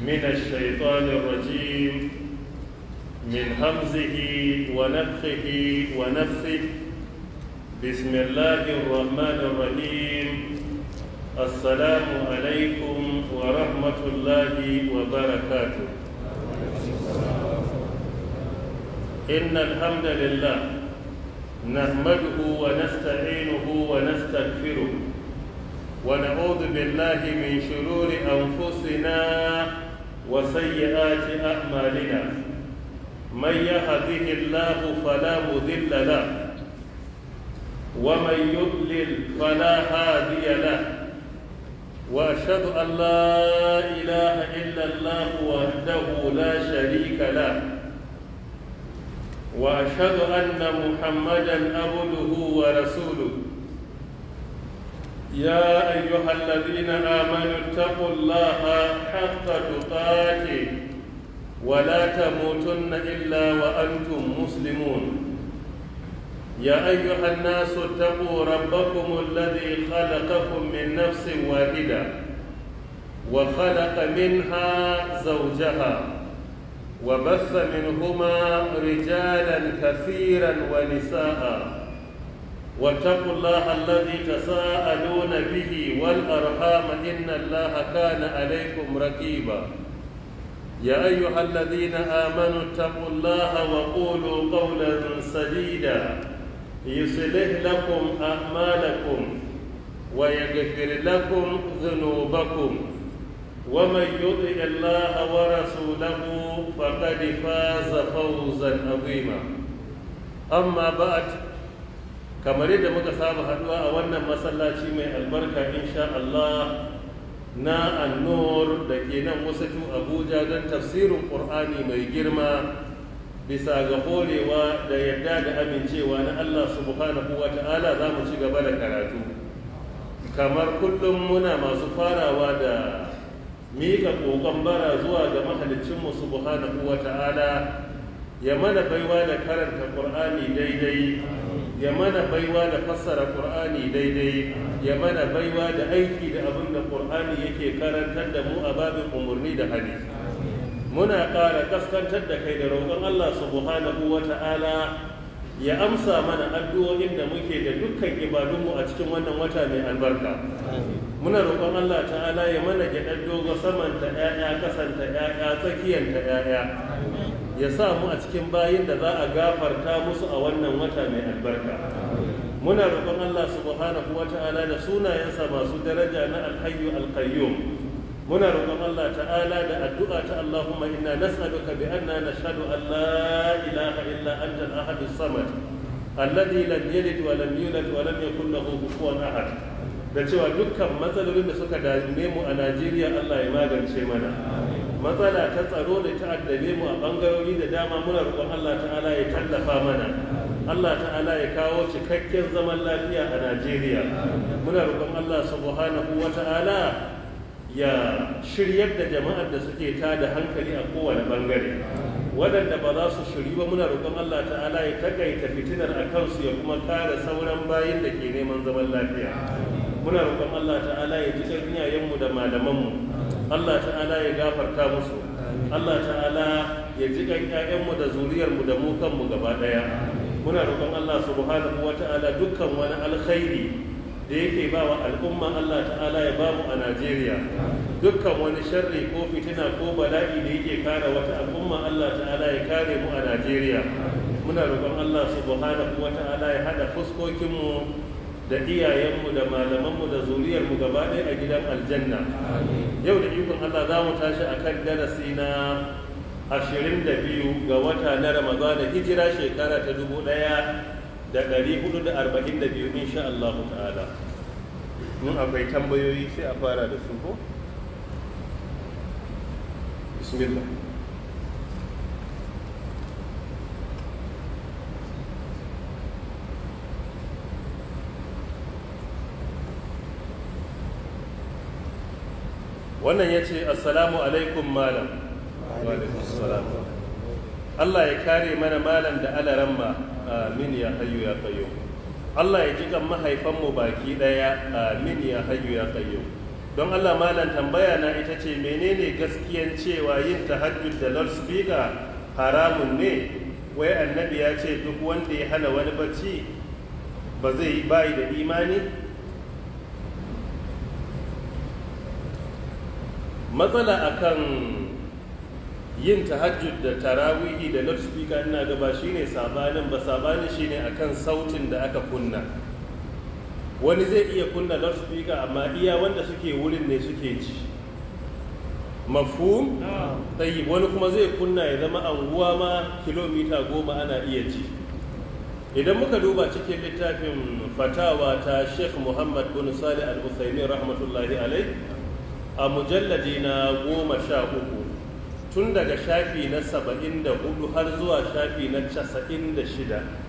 من الشيطان الرجيم من همزه ونفخه ونفثه. بسم الله الرحمن الرحيم. السلام عليكم ورحمة الله وبركاته. إن الحمد لله نحمده ونستعينه ونستغفره ونعوذ بالله من شرور أنفسنا وسيئات أعمالنا. من يهده الله فلا مضل له ومن يضلل فلا هادي له، وأشهد أن لا إله إلا الله وحده لا شريك له، وأشهد أن محمدا عبده ورسوله. يا أيها الذين آمنوا اتقوا الله حق تقاته ولا تموتن إلا وأنتم مسلمون. يا أيها الناس اتقوا ربكم الذي خلقكم من نفس واحدة وخلق منها زوجها وبث منهما رجالا كثيرا ونساء. واتقوا الله الذي تساءلون به والأرحام إن الله كان عليكم رقيبا. يا أيها الذين آمنوا اتقوا الله وقولوا قولا سديدا يصلح لكم أعمالكم ويغفر لكم ذنوبكم، ومن يطع الله ورسوله فقد فاز فوزا عظيما. أما بعد، kamar yadda muka saba haduwa a wannan masallaci mai albarka insha Allah na An-Nur da ke nan Wasatu Abuja don tafsirin Qur'ani mai girma bisa ga horewa da yadda da amincewa na Allah subhanahu wa ta'ala. za mu ci gaba da karatu kamar kullum muna masu farawa da miƙa ƙoƙon bara zuwa ga mahaliccinmu subhanahu wa ta'ala ya mana baiwa da karanta Qur'ani daidai, ya mana baiwa da fassara Qur'ani daidai, ya mana baiwa da aiki da abin da Qur'ani yake karantar da mu a babin umarni da hadisi. Muna ƙara kaskantar da kai da roƙon Allah subhanahu wa ta'ala ya amsa mana addu'o'in da muke da dukkan ibadunmu a cikin wannan wata mai albarka. Muna roƙon Allah ta'ala ya mana gyaɗar dogo samanta ‘ya'ya, kasanta ‘ya'ya, tsakiyanta ‘ya'ya, ya sa mu a cikin bayin da za a gafarta musu a wannan wata mai albarka. Muna roƙon Allah subhanahu wa ta'ala da sunayensa masu daraja na alhayyu alqayyum. Muna roƙon Allah ta'ala da addu'a ta Allahumma inna nas'aluka bi anna nashhadu an la ilaha illa anta al-ahad as-samad alladhi lam yalid wa lam yulad wa lam yakul lahu kufuwan ahad. Da cewa dukkan matsalolin da suka dame mu a Najeriya Allah ya magance mana. Matsala ta tsaro da ta addabe mu a bangarori da dama, muna roƙon Allah ta'ala ya tallafa mana. Allah ta'ala ya kawo cikakken zaman lafiya a Najeriya. Muna roƙon Allah subhanahu wa ta'ala ya shiryar da jama'ar da suke tada hankali a kowane bangare. Waɗanda ba za su shiri ba, muna roƙon Allah ta'ala ya takaita fitinar a kansu ya kuma kare sauran bayin da ke neman zaman lafiya. Muna roƙon Allah ta'ala ya ji ƙarfin iyayenmu da malamanmu. Allah ta'ala ya gafarta musu. Allah ta'ala ya ji kan ƴaƴanmu da zuriyarmu da mu kanmu gaba ɗaya. Muna roƙon Allah subhanahu wata'ala dukkan wani alkhairi da yake ba wa al'umma Allah ta'ala ya ba mu a Najeriya. Dukkan wani sharri ko fitina ko bala'i da yake kare wata al'umma Allah ta'ala ya kare mu a Najeriya. Muna roƙon Allah subhanahu wata'ala ya haɗa fuskokinmu da iyayenmu da malamanmu da zuriyarmu gaba ɗaya a gidan aljanna. Yau da ikon Allah za mu tashi a kan darasi na 22 ga wata na Ramadana, hijira shekara ta 1442 insha Allah ta'ala. Mun akwai tambayoyi sai a fara da su ko? Bismillah. Wannan ya ce assalamu alaikum malam. Allah ya kare mana malam da alaramma, amin ya hayyu ya qayyum. Allah ya ji kan mahaifanmu baki daya, amin ya hayyu ya qayyum. don Allah malam tambaya na ita ce menene gaskiyan cewa yin tahajjud da loudspeaker haramun ne? Wai annabi ya ce duk wanda ya hana wani bacci ba zai bayi da imani? Matsala akan yin tahajjud da tarawihi da loudspeaker ina gaba shine sabanin shine akan sautin da aka kunna. Wani zai iya kunna loudspeaker amma iya wanda suke wurin ne suke ji. Mafhum? Tayyib. Wani kuma zai kunna ya zama anguwa ma kilomita 10 ana iya ji. Idan muka duba cikin littafin fatawa ta Sheikh Muhammad bin Salih Al-Utsaimin rahmatullahi alaihi a mujalladi na 13 tun daga shafi na 74 har zuwa shafi na 96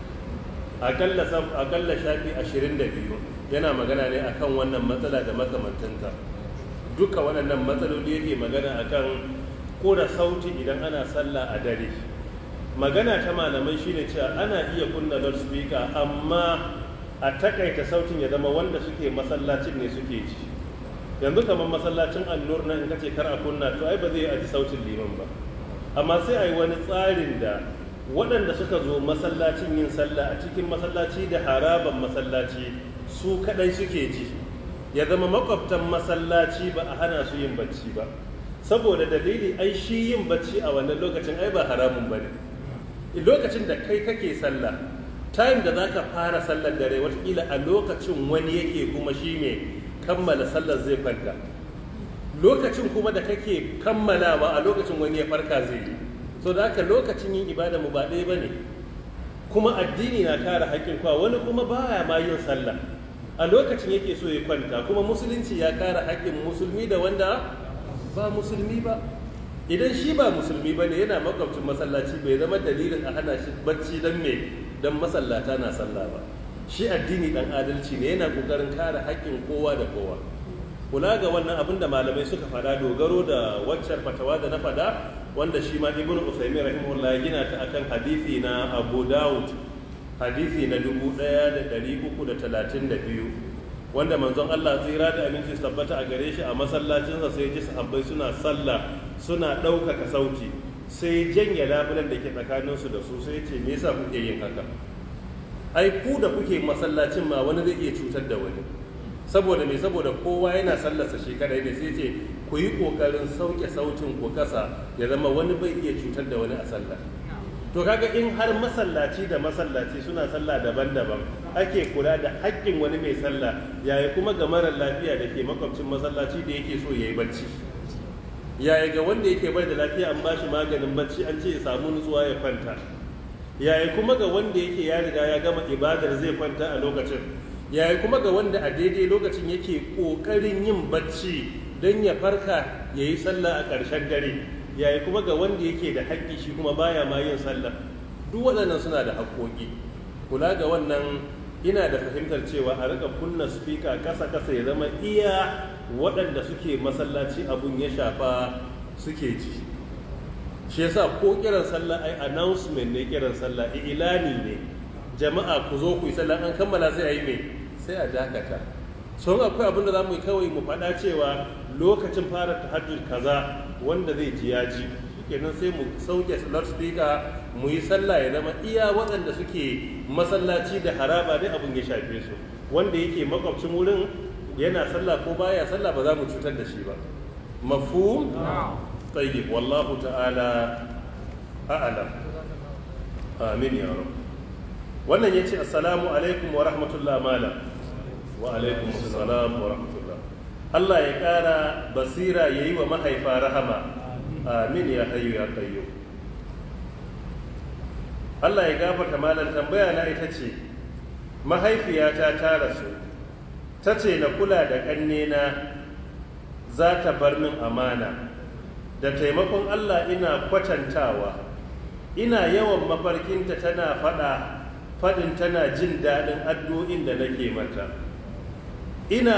akalla shafi 22 yana magana ne akan wannan matsala da makamantanta. Duka waɗannan matsaloli yake magana akan kora sauti idan ana sallah a dare. Magana ta malamai shine cewa ana iya kunna loudspeaker amma a takaita sautin ya zama wanda suke masallacin ne suke ji. Yanzu kamar masallacin An-Nur nan in kace kar a kunna to ai ba zai aji sautin liman ba. Amma sai ai wani tsarin da waɗanda suka zo masallacin yin sallah a cikin masallaci da haraban masallaci su kadai suke ji, ya zama makwabtan masallaci ba a hana su yin bacci ba, saboda dalili ai shi yin bacci a wannan lokacin ai ba haramun bane. Lokacin da kai kake sallah, time da zaka fara sallar dare watakila a lokacin wani yake kuma shi ne kammala sallar zai kwanta, lokacin kuma da kake kammalawa a lokacin wani ya farka zai yi. So da haka lokacin yin ibada mu ba ɗaya bane, kuma addini na kare haƙƙin kwa. Wani kuma baya ma yin sallah a lokacin yake so ya kwanta, kuma musulunci ya kare haƙƙin musulmi da wanda ba musulmi ba. Idan shi ba musulmi ba ne yana makwabcin masallaci bai zama dalilin a hana shi bacci don me don masallata na sallah ba. Shi addini dan adalci ne, yana kokarin kare haƙƙin kowa da kowa. Kula ga wannan abin da malamai suka faɗa dogaro da waccar fatawa da na faɗa, wanda shi ma Ibn Usaymin rahimahullah ya gina ta akan hadisi na Abu Dawud, hadisi na 1332, wanda manzon Allah tsira da aminci tabbata a gare shi a masallacinsa sai ji sahabbai suna sallah suna ɗaukaka sauti, sai janye labulan da ke tsakaninsu da su, sai ce me yasa kuke yin haka? Ai ku da kuke masallacin ma wani zai iya cutar da wani, saboda me? Saboda kowa yana sallarsa shi kadai ne, sai ce ku yi kokarin sauke sautin ku kasa ya zama wani bai iya cutar da wani a sallah. To kaga in har masallaci da masallaci suna sallah daban-daban ake kula da haƙƙin wani mai sallah, yaya kuma ga marar lafiya da ke makwabcin masallaci da yake so ya yi bacci? Yaya ga wanda yake bai da lafiya an bashi maganin bacci an ce ya samu nutsuwa ya kwanta? Yaya kuma ga wanda yake ya riga ya gama ibadar zai kwanta a lokacin? Yaya kuma ga wanda a daidai lokacin yake ƙoƙarin yin bacci don ya farka ya yi sallah a ƙarshen dare? Yayi kuma ga wanda yake da haƙƙi shi kuma baya ma yin sallah? Duk waɗannan suna da haƙƙoƙi. Kula ga wannan, ina da fahimtar cewa a rika kunna speaker ƙasa-ƙasa ya zama iya waɗanda suke masallaci abun ya shafa suke ji. Shi yasa ko kiran sallah ai announcement ne, kiran sallah ilani ne, jama'a ku zo ku yi sallah, an kammala sai a yi me? Sai a dakata. Sun akwai abin da za mu yi kawai mu faɗa cewa lokacin fara tahajjud kaza wanda zai ji ya ji, kenan sai mu sauke loudspeaker mu yi sallah ya zama iya waɗanda suke masallaci da haraba dai abin ya shafe su. Wanda yake makwabcin wurin yana sallah ko baya sallah ba za mu cutar da shi ba. Mafhum? Tayyib, wallahu ta'ala a'lam. Amin ya rabb. Wannan yace assalamu alaikum wa rahmatullah malam. Wa alaikum assalam wa rahmatullah. Allah ya ƙara basira ya yi wa mahaifa rahama. Amin ya hayyu ya qayyum. Allah ya gafarta malam, tambaya na ita ce, mahaifiyata ta rasu, ta ce na kula da ƙannena za ta bar min amana. Da taimakon Allah ina kwatantawa, ina yawan mafarkinta tana faɗin tana jin daɗin addu'o'in da nake mata. Ina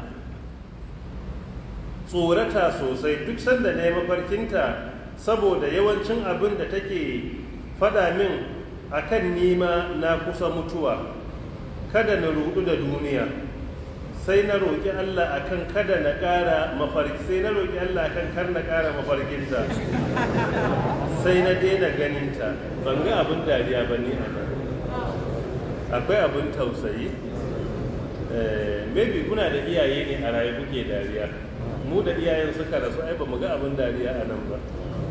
tsorata sosai duk sanda na yi mafarkinta, saboda yawancin abin da take faɗa min akan nima na kusa mutuwa, kada na rudu da duniya, sai na roƙi Allah akan kada na ƙara mafarki, sai na roƙi Allah akan kar na ƙara mafarkinta, sai na daina ganinta. Ban ga abin dariya ba ni a nan, akwai abin tausayi. Maybe kuna da iyaye ne a raye kuke dariya, mu da iyayen suka rasu ai ba mu ga abin dariya a nan ba.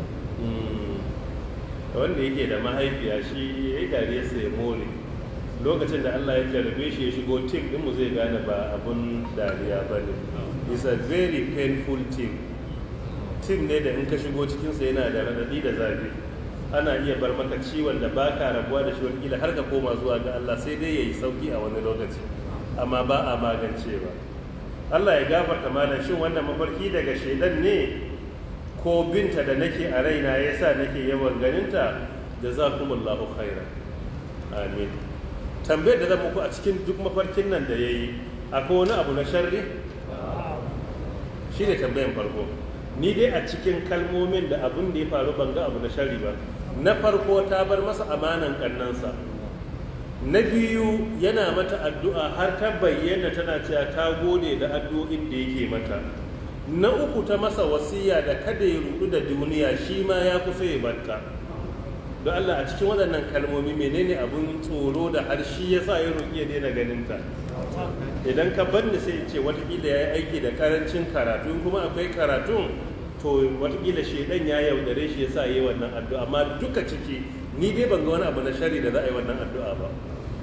Wanda yake da mahaifiya shi ya yi dariyarsa ya more. Lokacin da Allah ya jarabe shi ya shigo tim ɗinmu zai gane ba abun dariya ba ne. It's a very painful team. Tim ne da in ka shigo cikinsa yana da raɗaɗi da zafi. Ana iya bar maka ciwon da ba ka rabuwa da shi wakila har ka koma zuwa ga Allah, sai dai ya yi sauki a wani lokaci, amma ba a magancewa. Allah ya gafarta malam, shin wannan mafarki daga shaidan ne ko binta da nake a raina ya sa nake yawan ganinta? Jazakumullahu khairan. Amin. Tambayar da zan muku, a cikin duk mafarkin nan da ya yi akwai wani abu na sharri? Shi ne tambayan farko. Ni dai a cikin kalmomin da abin da ya faru ban ga abu na sharri ba. Na farko ta bar masa amanan kannansa. Na biyu yana mata addu'a har ta bayyana tana cewa ta gode da addu'o'in da yake mata. Na uku ta masa wasiya da kada ya rudu da duniya, shi ma ya kusa ya barta. Don Allah, a cikin waɗannan kalmomi menene abun tsoro da har shi ya sa ya roƙi ya daina ganinta? Idan ka bar ni sai ce watakila ya yi aiki da karancin karatu, kuma akwai karatun to watakila shaidan ya yaudare shi ya sa yi wannan addu'a, amma duka ciki ni dai ban ga wani abu na shari da za a yi wannan addu'a ba.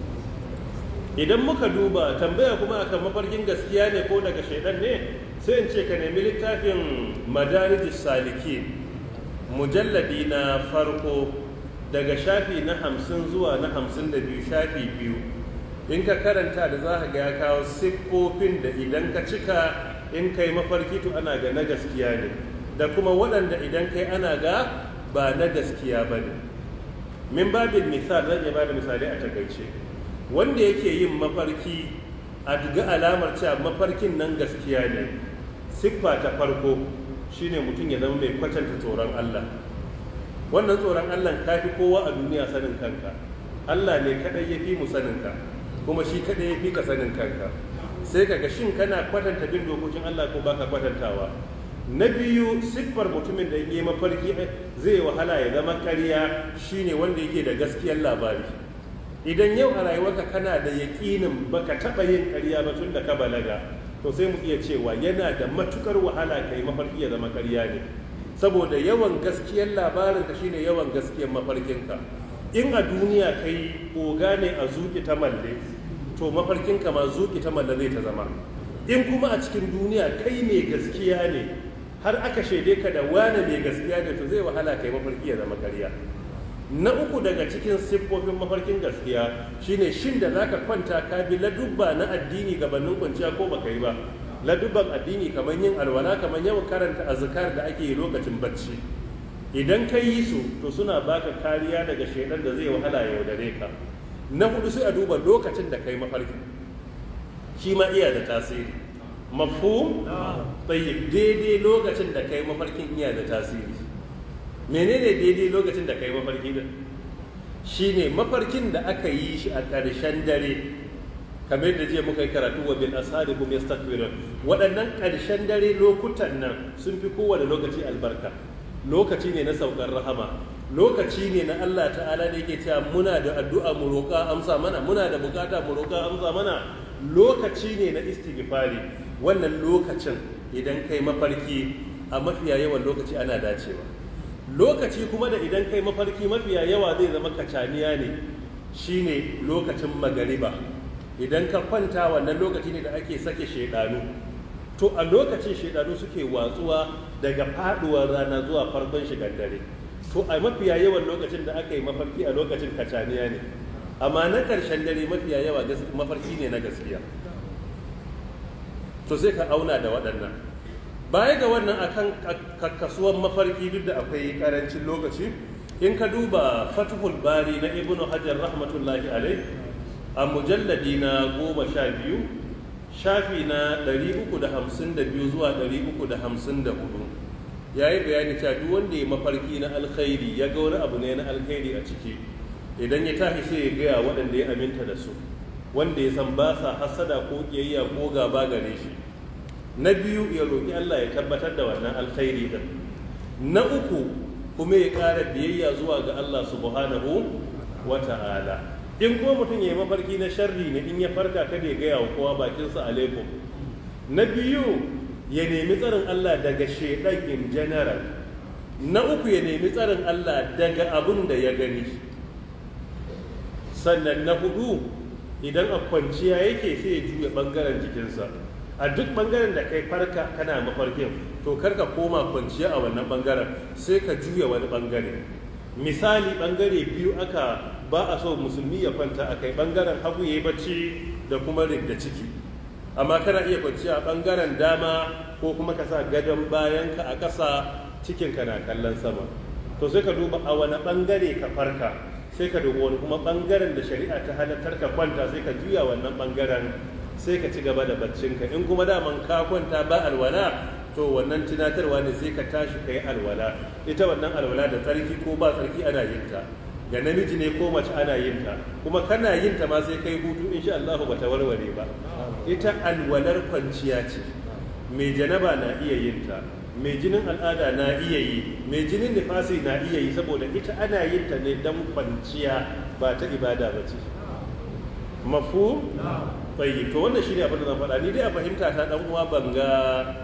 Idan muka duba tambaya kuma akan mafarkin gaskiya ne ko daga shaidan ne, sai in ce ka nemi littafin Madarijus Salikin mujalladi na farko daga shafi na 50 zuwa na 52, shafi 2. In ka karanta da za ka ga ya kawo siffofin da idan ka cika in kai mafarki to ana ga na gaskiya ne, da kuma waɗanda idan kai ana ga ba na gaskiya ba ne. Min babin misal zan iya bada misali a takaice. Wanda yake yin mafarki a ga alamar cewa mafarkin nan gaskiya ne, siffa ta farko shine mutum ya zama mai kwatanta tsoron Allah. Wannan tsoron Allah ka fi kowa a duniya sanin kanka. Allah ne kadai ya fi mu sanin ka, kuma shi kadai ya fi ka sanin kanka. Sai kaga shin kana kwatanta bin dokokin Allah ko baka kwatantawa. Na biyu, siffar mutumin da yake mafarki zai wahala ya zama ƙarya shine wanda yake da gaskiyar labari. Idan yau a rayuwarka kana da yaƙinin baka taɓa yin ƙarya ba tun da ka balaga, to sai mu iya cewa yana da matukar wahala kai mafarki ya zama ƙarya ne, saboda yawan gaskiyar labarinka shine yawan gaskiyar mafarkinka. In a duniya kai oga ne a zuƙi ta malle, to mafarkinka ma zuƙi ta malle zai ta zama. In kuma a cikin duniya kai mai gaskiya ne, har aka shaide ka da wane mai gaskiya ne, to zai wahala kai mafarki ya zama ƙarya. Na uku daga cikin siffofin mafarkin gaskiya shine shin da zaka kwanta ka bi ladubba na addini gabanin kwanciya ko baka yi ba. Ladubban addini kamar yin alwala, kamar yawan karanta azkar da ake yi lokacin bacci. Idan ka yi su to suna baka kariya daga shaidan da zai wahala ya yaudare ka. Na hudu sai a duba lokacin da kai mafarki, shi ma iya da tasiri. Mafhum? Tayyib, daidai lokacin da kai mafarkin iya da tasiri. Menene daidai lokacin da kai mafarki din? Shine mafarkin da aka yi shi a ƙarshen dare, kamar da jiya muka yi karatu wa bil ashari hum yastakbirun. Waɗannan ƙarshen dare lokutan nan sun fi kowane lokaci albarka. Lokaci ne na saukar rahama, lokaci ne na Allah ta'ala da yake cewa muna da addu'a mu roƙa amsa mana, muna da bukata mu roƙa amsa mana. Lokaci ne na istighfari. Wannan lokacin idan kai mafarki a mafiya yawan lokaci ana dacewa. Lokaci kuma da idan kai mafarki mafiya yawa zai zama kacaniya ne, shine lokacin magariba. Idan ka kwanta wannan lokaci ne da ake sake shedanu, to a lokacin shedanu suke watsuwa daga faduwar rana zuwa farkon shigar dare. To a mafiya yawan lokacin da aka yi mafarki a lokacin kacaniya ne, amma na ƙarshen dare mafiya yawa mafarki ne na gaskiya. To sai ka auna da waɗannan. Baya ga wannan akan kasuwan mafarki, duk da akwai karancin lokaci, in ka duba Fathul Bari na Ibn Hajar rahmatullahi alai a mujalladi na 12 shafi na 352 zuwa 354 ya yi bayani cewa duk wanda ya mafarki na alkhairi ya ga wani abu ne na alkhairi a ciki, idan ya tashi sai ya gaya waɗanda ya aminta da su, wanda ya san ba sa hasada ko kiyayya ko gaba gare shi. Na biyu ya roƙi Allah ya tabbatar da wannan alkhairi din. Na uku kuma ya ƙara biyayya zuwa ga Allah subhanahu wa ta'ala. In ko mutum ya yi mafarki na sharri ne, in ya farka kada ya gaya wa kowa bakinsa alaikum. Na biyu ya nemi tsarin Allah daga shaidan in general. Na uku ya nemi tsarin Allah daga abun da ya gani. Sannan na hudu idan a kwanciya yake sai ya juya bangaren jikinsa. A duk bangaren da kai farka kana mafarkin, to karka koma kwanciya a wannan bangaren, sai ka juya wani bangare. Misali bangare biyu aka ba a so musulmi ya kwanta a kai, bangaren hagu ya yi bacci da kuma da ciki. Amma kana iya kwanciya a bangaren dama ko kuma ka sa gadon bayanka a ƙasa, cikinka na kallon sama. To sai ka duba a wani bangare ka farka, sai ka duba wani kuma bangaren da shari'a ta halartar ka kwanta, sai ka juya wannan bangaren, sai ka ci gaba da baccinka. In kuma daman ka kwanta ba alwala, to wannan tunatarwa ne sai ka tashi ka yi alwala. Ita wannan alwala da tsarki ko ba tsarki ana yin ta, ga namiji ne ko mace ana yin ta, kuma kana yin ta ma sai kai hutu insha Allah ba ta warware ba. Ita alwalar kwanciya ce, mai janaba na iya yin ta, mai jinin al'ada na iya yi, mai jinin nifasi na iya yi, saboda ita ana yin ta ne don kwanciya ba ta ibada ba ce. Mafu? Tsayi, to wannan shi ne abin da zan faɗa. Ni dai a fahimta ta ɗan uwa ban ga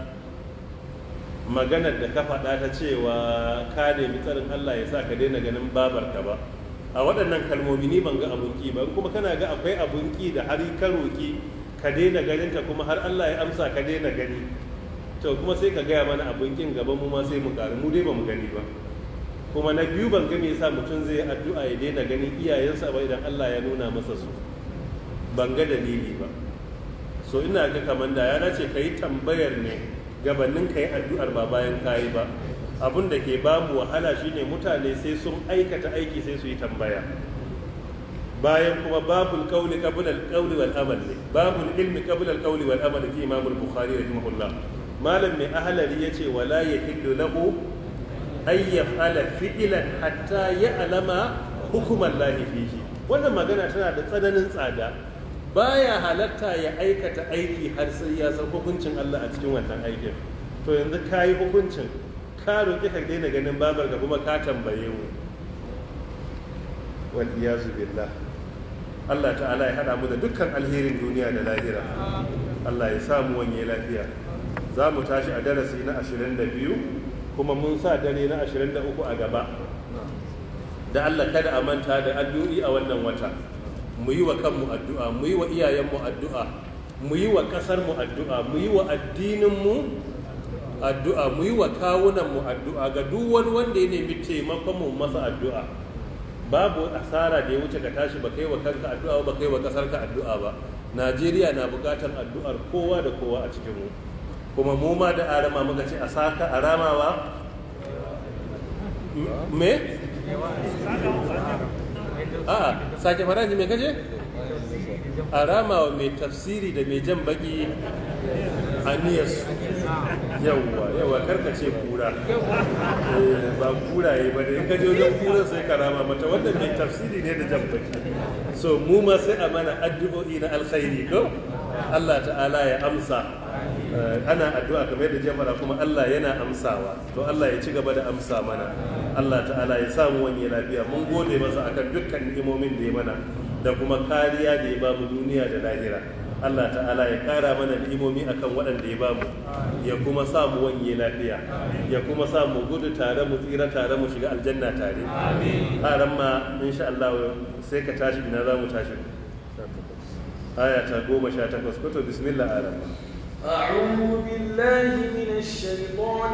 maganar da ka faɗa ta cewa ka nemi tsarin Allah ya sa ka daina ganin babarka ba. A waɗannan kalmomi ni ban ga abun ki ba, kuma kana ga akwai abun ki da har ka roki ka daina ganin ta kuma har Allah ya amsa ka daina gani, to kuma sai ka gaya mana abun kin gaba mu ma sai mu ƙaru, mu dai ba mu gani ba. Kuma na biyu ban ga me yasa mutum zai addu'a ya daina ganin iyayensa ba idan Allah ya nuna masa su, ban ga dalili ba. So ina ga kamar da ya nace ka yi tambayar ne gabanin ka yi addu'ar ba bayan ka yi ba. Abin da ke ba mu wahala shine mutane sai sun aikata aiki sai su yi tambaya, bayan kuma babul qawli qabla al-qawli wal amal ne, babul ilmi qabla al-qawli wal amal ki Imam al-Bukhari rahimahullah. Malam mai ahlali yace wala yahillu lahu ay yaf'ala fi'lan hatta ya'lama hukuman lahi fihi. Wannan magana tana da tsananin tsada. Baya halatta ya aikata aiki har sai ya san hukuncin Allah a cikin wannan aikin. To yanzu ka yi hukuncin, ka roƙi ka daina ganin babar ka kuma ka tambaye mu. Wal iyazu billah. Allah ta'ala ya hada mu da dukkan alherin duniya da lahira. Allah ya samu wanye lafiya. Za mu tashi a darasi na 22 kuma mun sa dare na 23 a gaba. Da Allah kada a manta da addu'i a wannan wata. Mu yi wa kanmu addu'a, mu yi wa iyayenmu addu'a, mu yi wa ƙasarmu addu'a, mu yi wa addininmu addu'a, mu yi wa kawunanmu addu'a, ga duk wani wanda ya nemi taimakonmu masa addu'a. Babu asara da ya wuce ka tashi ba kai wa kanka addu'a ba kai wa ƙasarka addu'a ba. Najeriya na buƙatar addu'ar kowa da kowa a cikinmu. Kuma mu ma da arama muka ce a saka a ramawa me? A'a, sake faraji mai kaje? A ramawa mai tafsiri da mai jan baki aniyarsu. Yawwa karkace kura. Ba kura yi ba da in kaje wajen kura sai ka rama mata, wanda mai tafsiri ne da jan baki. So mu ma sai a mana addu'o'i na alkhairi ko? Allah ta'ala ya amsa. Ana addu'a kamar yadda jama'a kuma Allah yana amsawa, to Allah ya ci gaba da amsa mana. Allah ta'ala ya samu wani lafiya. Mun gode masa akan dukkan ni'imomin da ya mana da kuma kariya da ya bamu duniya da lahira. Allah ta'ala ya kara mana ni'imomi akan waɗanda ya bamu, ya kuma samu wani lafiya, ya kuma samu gudu tare mu tsira tare mu shiga aljanna tare. Amin. Haran ma insha Allah sai ka tashi, ina za mu tashi? Aya ta 18 kuto bismillah alam. أعوذ بالله من الشيطان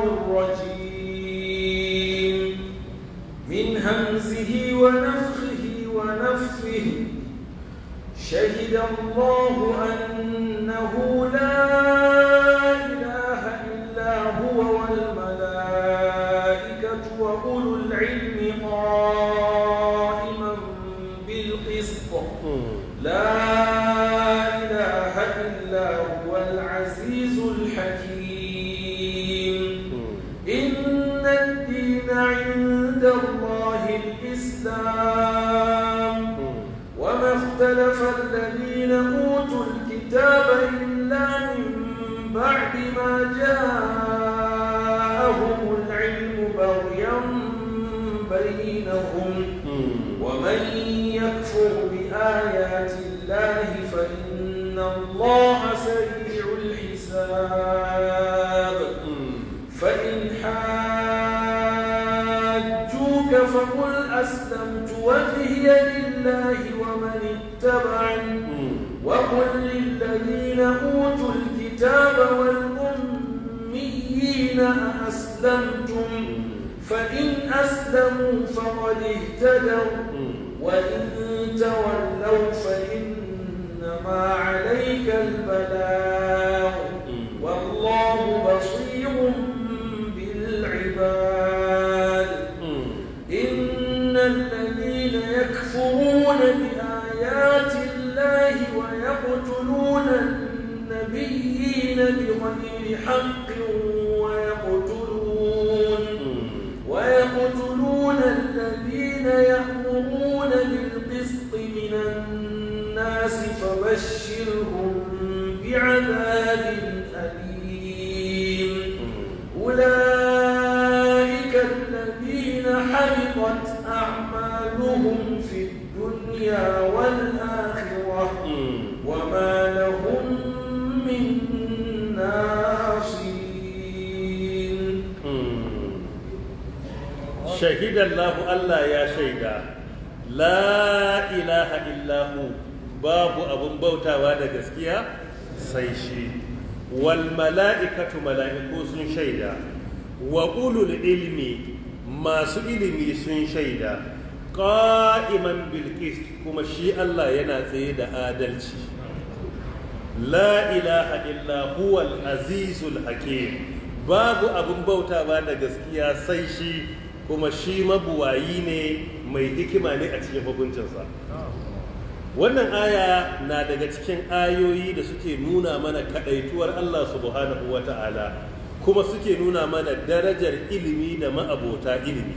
الرجيم من همزه ونفخه ونفثه شهد الله أنه لا إله إلا هو والملائكة وأولو العلم قائما بالقسط لا إله إلا هو العزيز الحكيم إن الدين عند الله الإسلام وما اختلف الذين أوتوا الكتاب إلا من بعد ما جاءهم العلم بغيا بينهم ومن يكفر بآيات الله فإن الله سريع الحساب فإن حاجوك فقل أسلمت وجهي لله ومن اتبعني وقل للذين أوتوا الكتاب والأميين أأسلمتم فإن أسلموا فقد اهتدوا وإن تولوا فإنما عليك البلاغ والله بصير بالعباد إن الذين يكفرون بآيات الله ويقتلون النبيين بغير حق ويقتلون الذين يأمرون بالقسط من الناس فبشرهم بعذاب أليم أولئك الذين حبطت أعمالهم في الدنيا والآخرة وما لهم من ناصرين. شهد الله ألا يا شيدا لا إله إلا هو باب أبو بوتا وادا جسكيا سيشي والملائكة ملائكة سن شيدا وأولو العلم ما سئلمي سن شيدا قائما بالقسط كما شي الله ينا سيد آدلشي لا إله إلا هو العزيز الحكيم باب أبو بوتا وادا جسكيا سيشي kuma shi mabuwayi ne mai hikima ne a cikin hukuncinsa. Wannan aya na daga cikin ayoyi da suke nuna mana kadaituwar Allah subhanahu wa ta'ala kuma suke nuna mana darajar ilimi da ma'abota ilimi.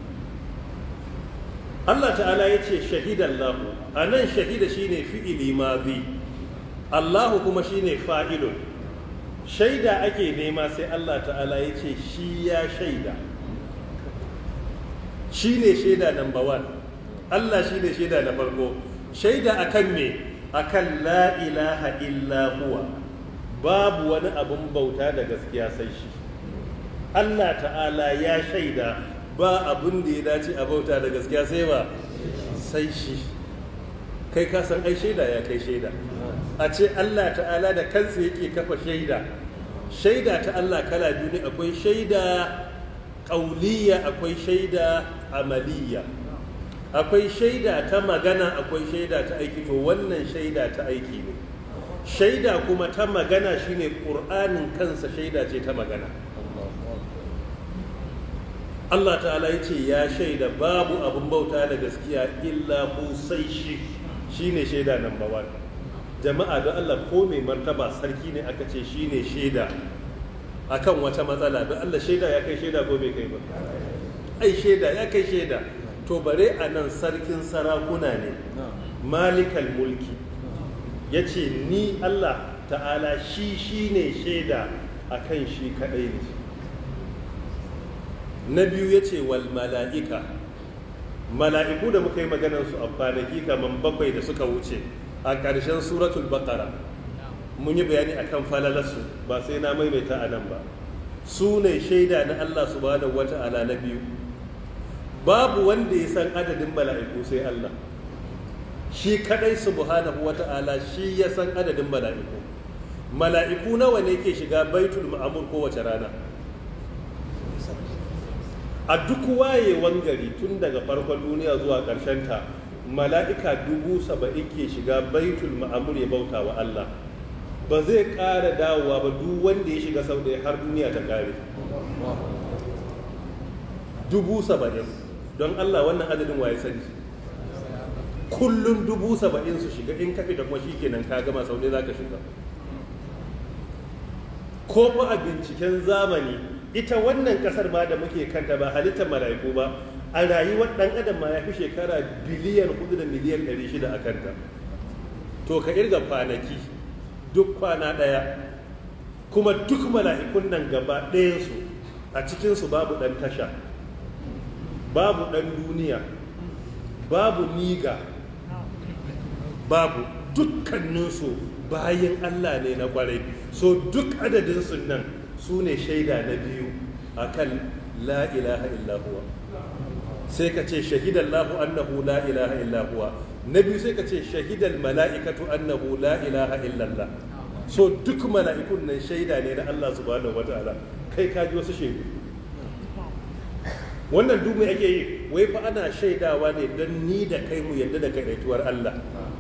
Allah ta'ala ya ce shahidallahu, a nan shahida shine fi'ili mazi, Allahu kuma shine fa'ilun. Shaida ake nema sai Allah ta'ala ya ce shi ya shaida. Shi ne shaida number one, Allah shi ne shaida na farko. Shaida akan me? Akan la ilaha illa huwa, babu wani abun bauta da gaskiya sai shi. Allah ta'ala ya shaida ba abun da ya dace a bauta da gaskiya sai ba sai shi. Kai ka san ai shaida ya kai shaida. A ce Allah ta'ala da kansa yake kafa shaida. Shaida ta Allah kala biyu ne, akwai shaida ƙauliya, akwai shaida amaliya, akwai shaida ta magana, akwai shaida ta aiki. To wannan shaida ta aiki ne. Shaida kuma ta magana shine ƙur'anin kansa shaida ce ta magana. Allah ta'ala ya ce ya shaida babu abin bauta da gaskiya illa hu sai shi, shine shaida number one. Jama'a don Allah ko mai martaba sarki ne aka ce shine shaida akan wata matsala, don Allah shaida ya kai shaida ko bai kai ba? Ai shaida ya kai shaida. To bare a nan sarkin sarakuna ne, malikal mulki, ya ce ni Allah ta'ala shi ne shaida akan shi kadai ne. Na biyu ya ce wal mala'ika, mala'iku da muka yi maganarsu a kwanaki kamar 7 da suka wuce a ƙarshen suratul baqara mun yi bayani akan falalarsu, ba sai na maimaita a nan ba. Su ne shaida na Allah subhanahu wata'ala. Na biyu, babu wanda ya san adadin mala'iku sai Allah, shi kadai subhanahu wata'ala shi ya san adadin mala'iku. Mala'iku nawa ne ke shiga baitul ma'amur kowace rana? A duk wayewan gari tun daga farkon duniya zuwa ƙarshen ta, mala'ika 70,000 ke shiga baitul ma'amur ya bauta wa Allah. Ba zai ƙara dawowa ba duk wanda ya shiga sau ɗaya har duniya ta ƙare. 70,000 don Allah, wannan adadin waye sani? Kullum 70,000 su shiga, in ka fita kuma shi kenan ka gama sau ɗaya za ka shiga. Ko fa a binciken zamani, ita wannan ƙasar ma da muke kanta ba halittar mala'iku ba, a rayuwar ɗan adam ma ya fi shekara biliyan 4 da miliyan 600 a kanta. To to ka irga kwanaki duk kwana ɗaya, kuma duk mala'ikun nan gaba ɗayansu a cikinsu babu ɗan tasha, babu ɗan duniya, babu niga, babu, dukkaninsu bayan Allah ne na kwarai. So duk adadinsu nan su ne shaida na biyu akan la ilaha illahuwa. Sai ka ce shahidallahu annahu la ilaha illahuwa. Na biyu sai ka ce shahidal mala'ikatu annahu la ilaha illallah. So duk mala'ikun nan shaida ne na Allah subhanahu wata'ala. Kai ka ji wasu shaidu. Wannan duk mai ake yi, wai fa ana shaidawa ne don ni da kai mu yadda da kaɗaituwar Allah.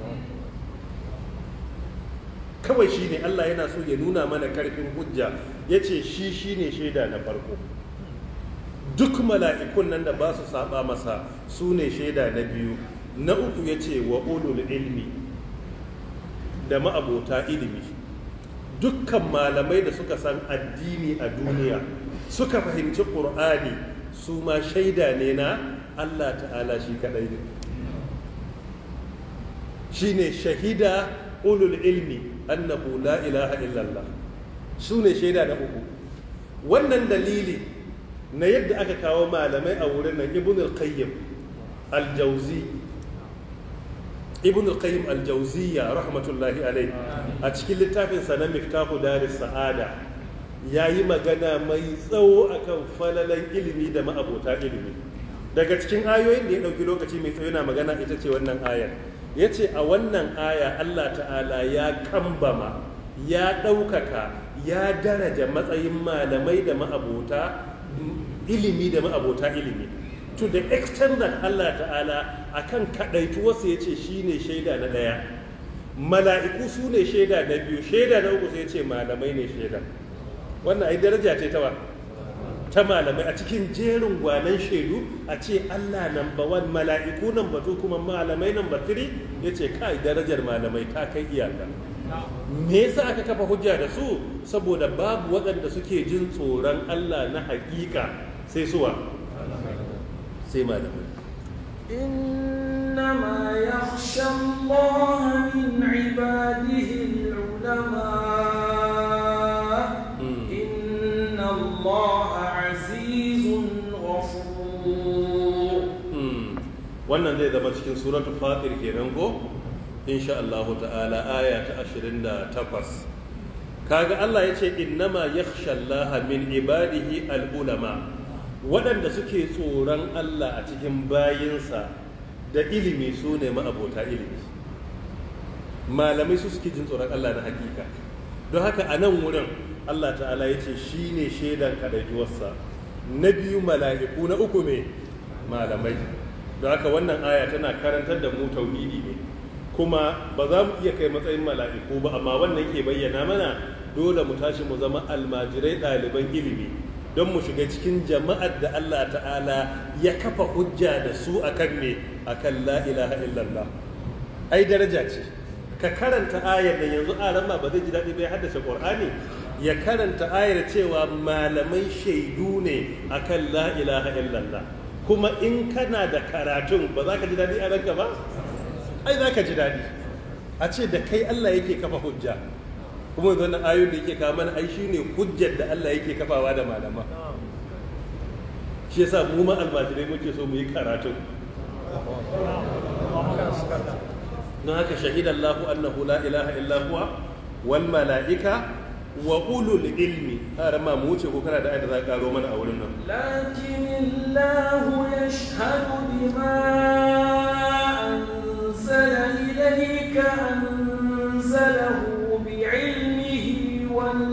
Kawai shi ne Allah yana so ya nuna mana karfin hujja, ya ce shi ne shaida na farko. Duk mala'ikun nan da ba su saba masa su ne shaida na biyu. Na uku ya ce wa ulul ilmi, da ma'abota ilimi. Dukkan malamai da suka san addini a duniya suka fahimci ƙur'ani, su ma shaida ne na Allah ta'ala shi kaɗai ne. Shi ne shahida ulul ilmi annahu la ilaha illallah, su ne shaida na uku. Wannan dalili na yadda aka kawo malamai a wurin nan ibn al-qayyim al-jawziyya rahmatullahi alaihi a cikin littafin sa na miftahu daris sa'ada yayi magana mai tsawo akan falalan ilimi da ma'abota ilimi. Daga cikin ayoyin da ya dauki lokaci mai tsawo yana magana ita ce wannan ayar. Ya ce a wannan aya Allah ta'ala ya kambama, ya ɗaukaka, ya daraja matsayin malamai da ma'abota ilimi da ma'abota ilimi, to the extent that Allah ta'ala akan kaɗaituwarsa ya ce shi ne shaida na ɗaya, mala'iku su ne shaida na biyu, shaida na uku sai ya ce malamai ne shaida. Wannan ai daraja ce ta malamai a cikin jerin gwanan shaidu, a ce Allah number 1, mala'iku number 2, kuma malamai number 3. Ya ce kai darajar malamai ta kai iyaka. Me yasa aka kafa hujja da su? Saboda babu waɗanda suke jin tsoron Allah na hakika sai suwa, sai malamai. إنما يخشى الله من عباده العلماء إن الله عزيز غفور. wannan zai zama cikin suratul fatir kenan ko insha Allah ta'ala aya ta 28. Kaga Allah yace innama yakhsha Allah min ibadihi al-ulama, waɗanda suke tsoron Allah a cikin bayinsa da ilimi su ne ma'abota ilimi. Malamai su suke jin tsoron Allah na hakika. Don haka a nan wurin Allah ta'ala ya ce shi ne shaidan kaɗaituwarsa. Na biyu mala'iku, na uku ne malamai. Don haka wannan aya tana karantar da mu tauhidi ne, kuma ba za mu iya kai matsayin mala'iku ba, amma wannan ke bayyana mana dole mu tashi mu zama almajirai ɗaliban ilimi, don mu shiga cikin jama'ar da Allah ta'ala ya kafa hujja da su akan ne, akan la ilaha illallah. Ai daraja ce ka karanta ayar da yanzu arama ba zai ji daɗi bai haddace Qur'ani ya karanta ayar cewa malamai shaidu ne akan la ilaha illallah, kuma in kana da karatun ba za ka ji daɗi a ranka ba? Ai za ka ji daɗi a ce da kai Allah yake kafa hujja, kuma yanzu wannan ayoyin da yake kawo mana ai shine hujjar da Allah yake kafawa da malama. Shi yasa mu ma almajirai muke so mu yi karatun. Don haka shahidallahu annahu la ilaha illa huwa wal mala'ika wa ulul ilmi. Har ma mu wuce ko kana da ayat da za ka karo mana a wurin nan. Lakinillahu yashhadu bima anzala ilayka anzalahu bi'ilmihi wal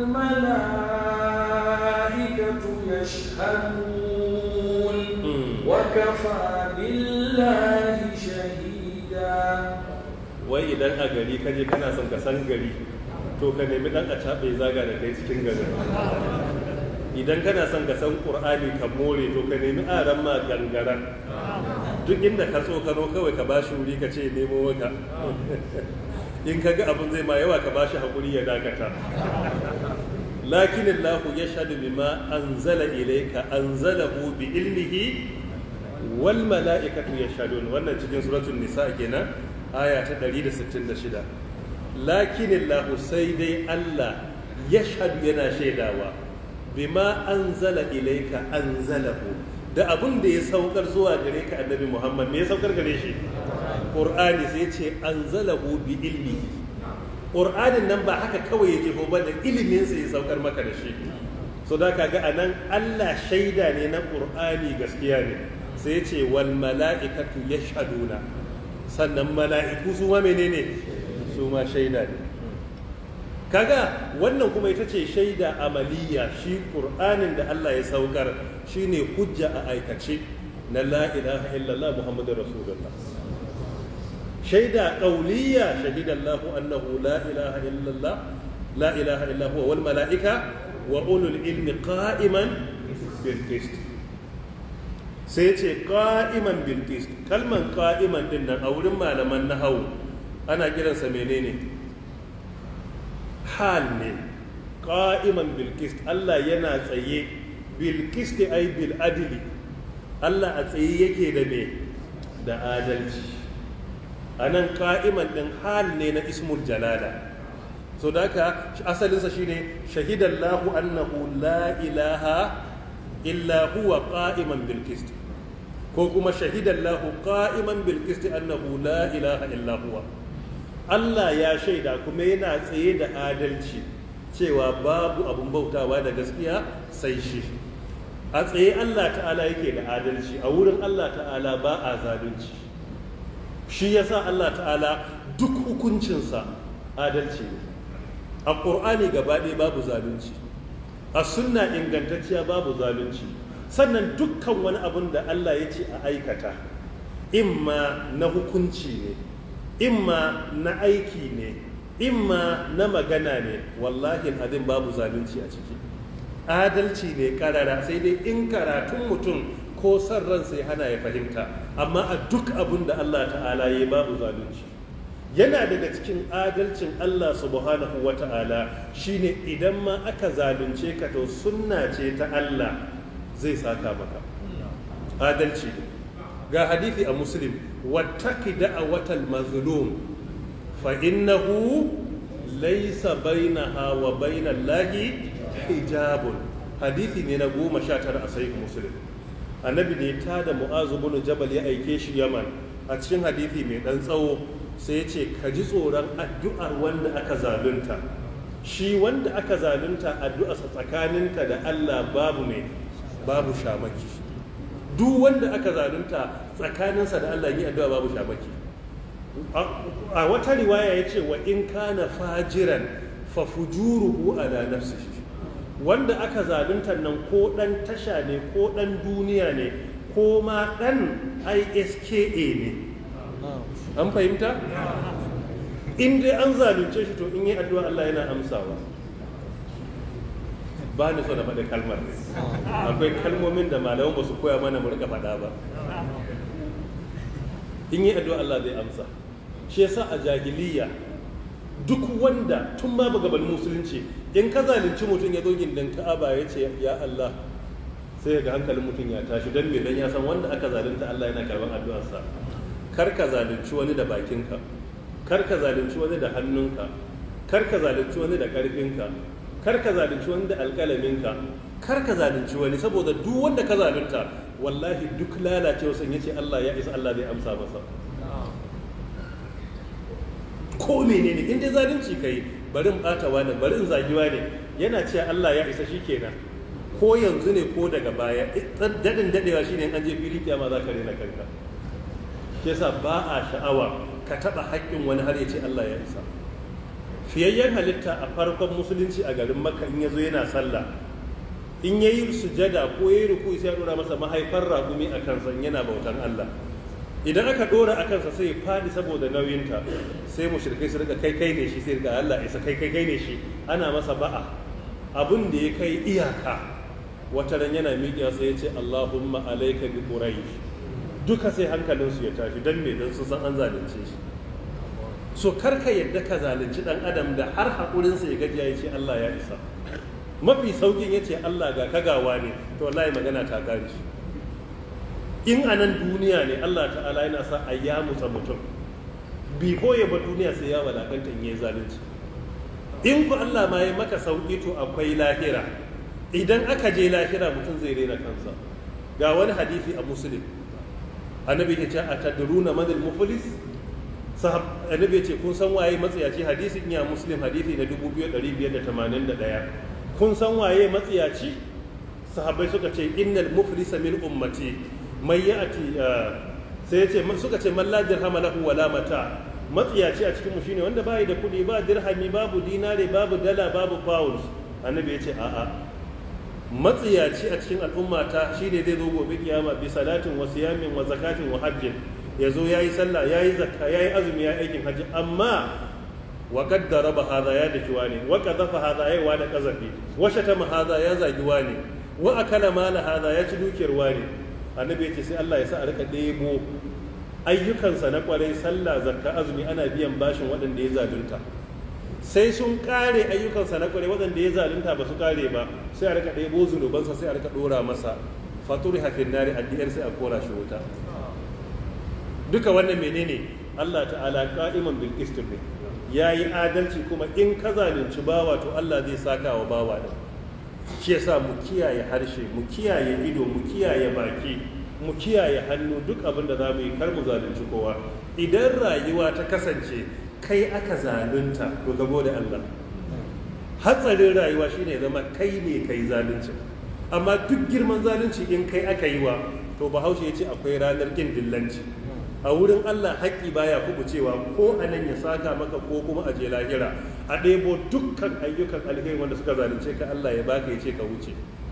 mala'ikatu yashhadun wa kafa billahi shahida. Wai idan a gari kaje kana son ka san gari, to ka nemi dan a caɓe zaga da kai cikin garin. Idan kana son ka san Qur'ani ka more, to ka nemi aran ma gangaran. Duk inda ka tsokano kawai ka bashi wuri ka ce nemo maka. In ka ga abin zai ma yawa ka bashi hakuri ya dakata. Lakinillahu yashhadu bima anzala ilayka anzalahu bi ilmihi wal mala'ikatu yashhadun. Wannan cikin suratul nisa kenan aya ta 166. lakinillahu sai dai Allah yashhadu yana shaidawa bima anzala ilayka anzalahu da abun da ya saukar zuwa gare ka annabi Muhammad me ya saukar gare shi Qur'ani sai ce anzalahu bi ilmihi Qur'anin nan ba haka kawai yake ko ba da ilimin sa ya saukar maka da shi so da kaga anan Allah shaida ne na Qur'ani gaskiya ne sai ya ce wal mala'ikatu yashhaduna sannan mala'iku su ma menene su ma shaida ne kaga wannan kuma ita ce shaida amaliya shi Qur'anin da Allah ya saukar shine hujja a aikace na la ilaha illallah muhammadur rasulullah shaida qawliya shahidallahu annahu la ilaha illallah la ilaha illa huwa wal mala'ika wa ulul ilmi qa'iman bil qist sai ce qa'iman bil qist kalman qa'iman din nan a wurin malaman nahwu ana kiransa menene hal ne qa'iman bil qist Allah yana tsaye bil qist ay bil adli Allah a tsaye yake da me da adalci anan qa'iman din hal ne na ismul jalala so da haka asalinsa shine shahidallahu annahu la ilaha illa huwa qa'iman bil qist ko kuma shahidallahu qa'iman bil qist annahu la ilaha illa huwa Allah ya shaida kuma yana tsaye da adalci cewa babu abun bautawa da gaskiya sai shi a tsaye Allah ta'ala yake da adalci a wurin Allah ta'ala ba a zalunci shi yasa Allah ta'ala duk hukuncinsa adalci ne a ƙur'ani gaba ɗaya babu zalunci a sunna ingantacciya babu zalunci sannan dukkan wani abun da Allah ya ce a aikata imma na hukunci ne imma na aiki ne imma na magana ne wallahi adin babu zalunci a ciki adalci ne karara sai dai in karatun mutum ko son ransa ya hana ya fahimta amma a duk abin da Allah ta'ala ya babu zalunci yana daga cikin adalcin Allah subhanahu wa ta'ala shine idan ma aka zalunce ka to sunna ce ta Allah zai saka maka adalci ga hadithi a muslim wattaki da'awatal mazlum fa innahu laysa bainaha wa bainal lahi hijabun hadithi ne na 19 a sahih muslim annabi da ya tada mu'azu bin jabal ya aike shi yaman a cikin hadithi mai dan tsawo sai ya ce ka ji tsoron addu'ar wanda aka zalunta shi wanda aka zalunta addu'arsa tsakaninta da Allah babu shamaki duk wanda aka zalunta tsakaninsa da Allah yi addu'a babu shamaki a wata riwaya ya ce wa in kana fajiran fa fujuruhu ala nafsihi wanda aka zalunta nan ko dan tasha ne ko dan duniya ne ko ma dan ISKA ne an fahimta in dai an zalunce shi to in yi addu'a Allah yana amsawa ba ni so na faɗi kalmar ne akwai kalmomin da malaman ba su koya mana mu rika faɗa ba in yi addu'a Allah zai amsa shi yasa a jahiliya duk wanda tun ma ba gaban musulunci in ka zalunci mutum ya zo gindin Ka'aba ya ce ya Allah sai ga hankalin mutum ya tashi dan me dan ya san wanda aka zalunta Allah yana karban addu'arsa kar ka zalunci wani da bakinka kar ka zalunci wani da hannunka kar ka zalunci wani da karfinka kar ka zalunci wani da alƙalaminka kar ka zalunci wani saboda duk wanda ka zalunta wallahi duk lalacewa sun yace Allah ya isa Allah zai amsa masa ko menene in dai zalunci kai bari in bata wani bari in zagi wani yana cewa Allah ya isa shikenan ko yanzu ne ko daga baya dadin dadewa shine an je fili kiyama za ka rena kanka shi yasa ba a sha'awa ka taba haƙƙin wani har ya ce Allah ya isa fiyayyen halitta a farkon musulunci a garin Makka in yazo yana sallah in yayi sujada ko yayi ruku sai ya dora masa mahaifar ragumi a kansa yana bautan Allah idan aka dora a kansa sai ya fadi saboda nauyinta sai mushrikai su rika kai ne shi sai rika Allah isa kai ne shi ana masa ba'a abun da ya kai iyaka wata ran yana miƙiya sai ya ce Allahumma alayka bi quraish duka sai hankalinsu ya tashi dan me dan su san an zalunce shi so karka yadda ka zalunci dan adam da har hakurinsa ya gajiya ya ce Allah ya isa mafi saukin ya ce Allah ga kagawa ne to wallahi magana ta kare shi in a nan duniya ne Allah ta'ala yana sa a yamutsa mutum bifo ya ba duniya sai ya walakanta in yi zalunci. In ku Allah ma ya maka sauki to akwai lahira. Idan aka je lahira mutum zai rena kansa. Ga wani hadisi a Muslim, annabi ya ce atadruna manil muflis, annabi ya ce kun san waye matsiyaci? Hadisi ya Muslim hadisi na 2581. kun san waye matsiyaci? Sahabbai suka ce innal muflisa min ummati mai ya'ti sai yace suka ce man la dirhama lahu wala mata. Matsiyaci a cikin mu shine wanda bai da kudi, ba dirhami, babu dinare, babu dala, babu pounds. Annabi ya ce a'a, matsiyaci a cikin al'ummata shine zai zo gobe kiyama bi salatin wa siyamin wa zakatin wa hajjin, yazo yayi sallah, yayi zakka, yayi azumi, yayi aikin hajji, amma wa qad daraba hadha ya daki wani, wa qadhafa hadha yayi wani qazafi, wa shatama hadha ya zagi wani, wa akala mala hadha ya ci dukiyar wani. Annabi ya ce sai Allah ya sa a rika debo ayyukansa na kwarai, sallah, zakka, azumi, ana biyan bashin waɗanda ya zalunta. Sai sun kare ayyukansa na kwarai, waɗanda ya zalunta ba su kare ba, sai a rika ɗebo zunubansa sai a rika ɗora masa, faturi hafin nari addiyar sai a kora shi wuta. Duka wannan menene? Allah ta'ala qa'iman bil qist ne, yayi adalci, kuma in ka zalunci bawa to Allah zai saka wa bawa din. Shi yasa mu kiyaye harshe, mu kiyaye ido, mu kiyaye baki, mu kiyaye hannu, duk abin da za mu yi kar mu zalunci kowa. Idan rayuwa ta kasance kai aka zalunta to gabo da Allah. Hatsarin rayuwa shine zama kai ne kai zalunci, amma duk girman zalunci in kai aka yi wa, to Bahaushe ya ce akwai ranar kin dillanci. A wurin Allah haƙƙi baya kubucewa, ko a nan ya saka maka ko kuma a je lahira a ɗebo dukkan ayyukan alheri wanda suka zalunce ka, Allah ya baka ya ce ka wuce.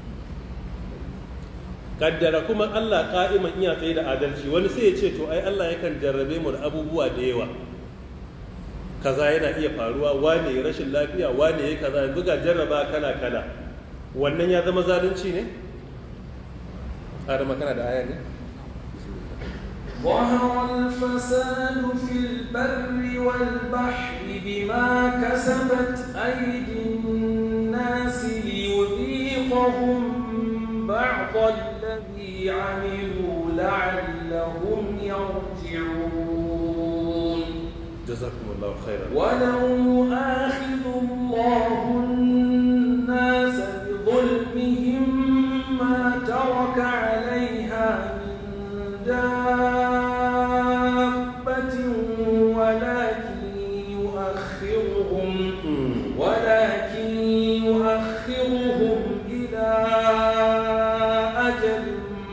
Kaddara kuma Allah ƙa'iman iya tsaye da adalci, wani sai ya ce to ai Allah yakan jarrabe mu da abubuwa da yawa, kaza yana iya faruwa, wane ya rashin lafiya, wane ya kaza, yanzu ga jarraba kala kala, wannan ya zama zalunci ne? Adama kana da aya ne? ظهر الفساد في البر والبحر بما كسبت أيدي الناس ليذيقهم بعض الذي عملوا لعلهم يرجعون. جزاكم الله خيرا. ولو يؤاخذ الله الناس بظلمهم ما ترك عليها من دابة ولكن يؤخرهم إلى أجل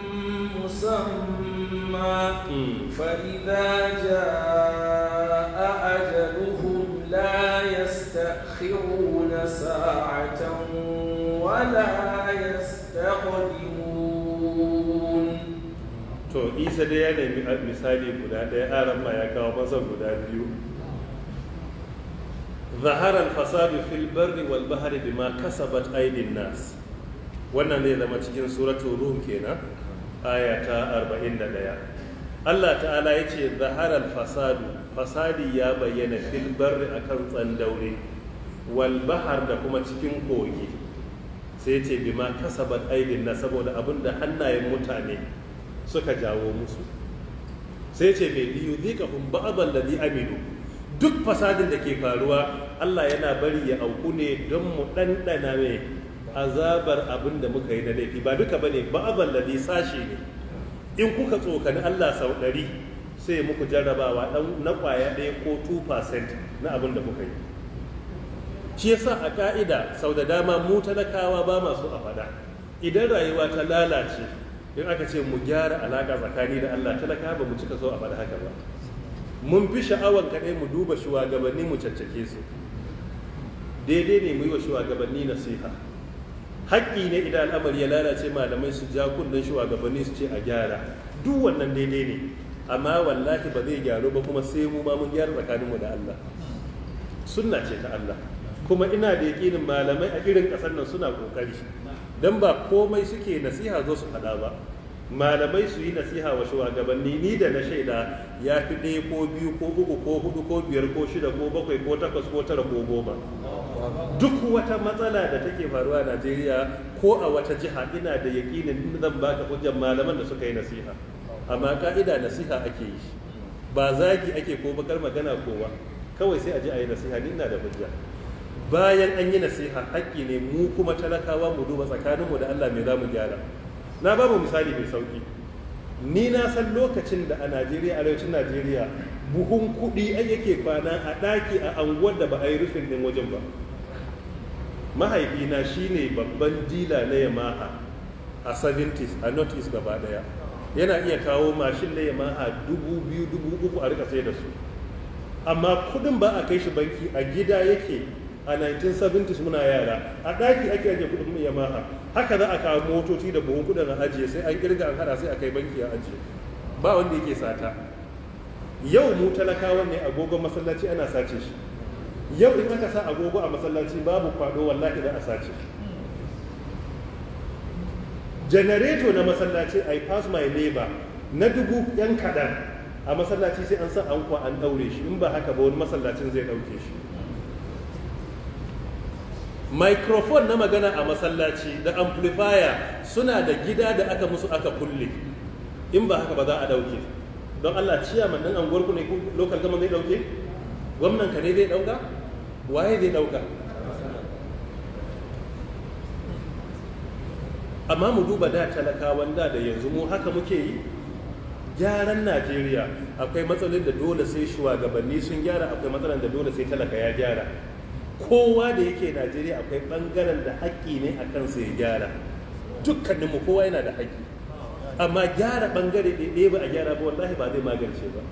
مسمى فإذا جاء أجلهم لا يستأخرون ساعة ولا يستقدمون. To Isa dai ya nemi misali guda ɗaya, aran ma ya kawo masa guda biyu. Zaharar fasadu fil barri wal bahri bima kasabat aydin nas. Wannan zai zama cikin suratul Rum kenan, aya ta 41. Allah ta'ala ya ce zaharar fasadi ya bayyana fil barri akan tsandaure, wal bahar da kuma cikin kogi. Sai ce bima kasabat aydin nas, saboda abinda hannayen mutane suka jawo musu. Sai ce mai liyudhiqahum ba'd alladhi amilu. Duk fasadin da ke faruwa Allah yana bari ya auku ne don mu ɗanɗana mai azabar abin da muka yi na laifi. Ba duka bane, ba'd alladhi sashi ne. In kuka tsokani Allah sau 100 sai muku jarrabawa na kwaya ɗaya ko 2% na abin da kuka yi. Shi yasa a ka'ida sau da dama mu talakawa ba masu a faɗa. Idan rayuwa ta lalace, in aka ce mu gyara alaƙa tsakani da Allah, talaka ba mu cika so a faɗi haka ba. Mun fi sha'awar kaɗai mu duba shugabanni mu caccake su. Daidai ne mu yi wa shugabanni nasiha. Haƙƙi ne idan al'amari ya lalace malamai su ja kunnen shugabanni su ce a gyara. Duk wannan daidai ne, amma wallahi ba zai gyaru ba kuma sai mu ma mun gyara tsakaninmu da Allah. Sunna ce ta Allah. Kuma ina da yaƙinin malamai a irin ƙasar nan suna ƙoƙari. Dan ba komai suke nasiha zo su faɗa ba. Malamai su yi nasiha wa shugabanni, ni da na shaida ya fi ɗaya ko biyu ko uku ko hudu ko biyar ko shida ko bakwai ko takwas ko tara ko goma. Duk wata matsala da take faruwa a Najeriya ko a wata jiha, ina da yaƙinin zan baka hujjar malaman da suka yi nasiha. Amma ka'ida nasiha ake yi. ba zagi ake ko bakar magana ko ba, kawai sai a je a yi nasiha. Ni ina da hujja. Bayan an yi nasiha, haƙƙi ne mu kuma talakawa mu duba tsakaninmu da Allah me za mu gyara. Na ba mu misali mai sauki. Ni na san lokacin da a Najeriya, arewacin Najeriya, buhun kuɗi yake kwana a ɗaki a anguwar da ba a yi rufin ɗin wajen ba. Mahaifina shine babban dila na Yamaha a 70s a North East gaba ɗaya. Yana iya kawo mashin na Yamaha 2,000, 3,000 a rika sai da su. Amma kuɗin ba a kai shi banki, a gida yake. A 1970s muna yara, a ɗaki ake ajiye kuɗin Yamaha. Haka za a kawo motoci da buhun kuɗin a ajiye, sai an kirga an hada sai a kai banki a ajiye. Ba wanda yake sata. Yau mu talakawa ne, agogon masallaci ana sace shi. Yau in aka sa agogo a masallaci babu kwado, wallahi za a sace. Janareto na masallaci, I pass my neighbor, na 1,000 yan kaɗan a masallaci sai an sa ankwa an ɗaure shi, in ba haka ba wani masallacin zai ɗauke shi. Microphone na magana a masallaci da amplifier suna da gida da aka musu aka kulle, in ba haka ba za a ɗauke. Don Allah, ciyaman ɗin anguwar ku ne local gama zai ɗauke? Gwamnan ka ne zai ɗauka? Waye zai ɗauka? Amma mu duba da talakawan da yanzu mu haka muke yi. Gyaran Najeriya akwai matsalolin da dole sai shugabanni sun gyara, akwai matsalan da dole sai talaka ya gyara. Kowa da yake Najeriya akwai ɓangaren da haƙƙi ne a kansa ya gyara. Dukkaninmu kowa yana da haƙƙi. Amma gyara ɓangare ɗaya ba a gyara ba, wallahi ba zai magance ba.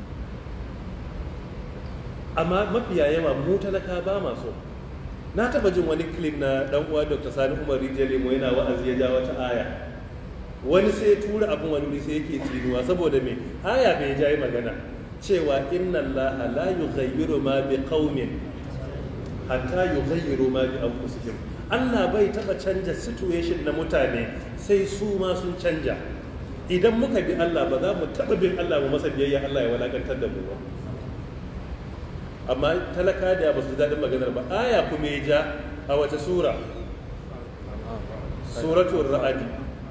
Amma mafiya yawa mu talaka ba maso. Na taɓa jin wani clip na ɗan uwa Dr. Sani Umar Rijiyar Lemo yana wa'azi ya ja wata aya. Wani sai tura abin wani wuri sai yake tsinuwa saboda me aya bai jayi magana cewa inna Allaha la yughayyiru ma bi qaumin hatta yughayyiru ma bi anfusihim. Allah bai taba canja situation na mutane sai su ma sun canja. Idan muka bi Allah ba za mu taba bin Allah mu masa biyayya, Allah ya walakantar da mu ba. Amma talaka da ba su daɗin maganar ba. Aya kuma ya ja a wata sura? Suratul Ra'd.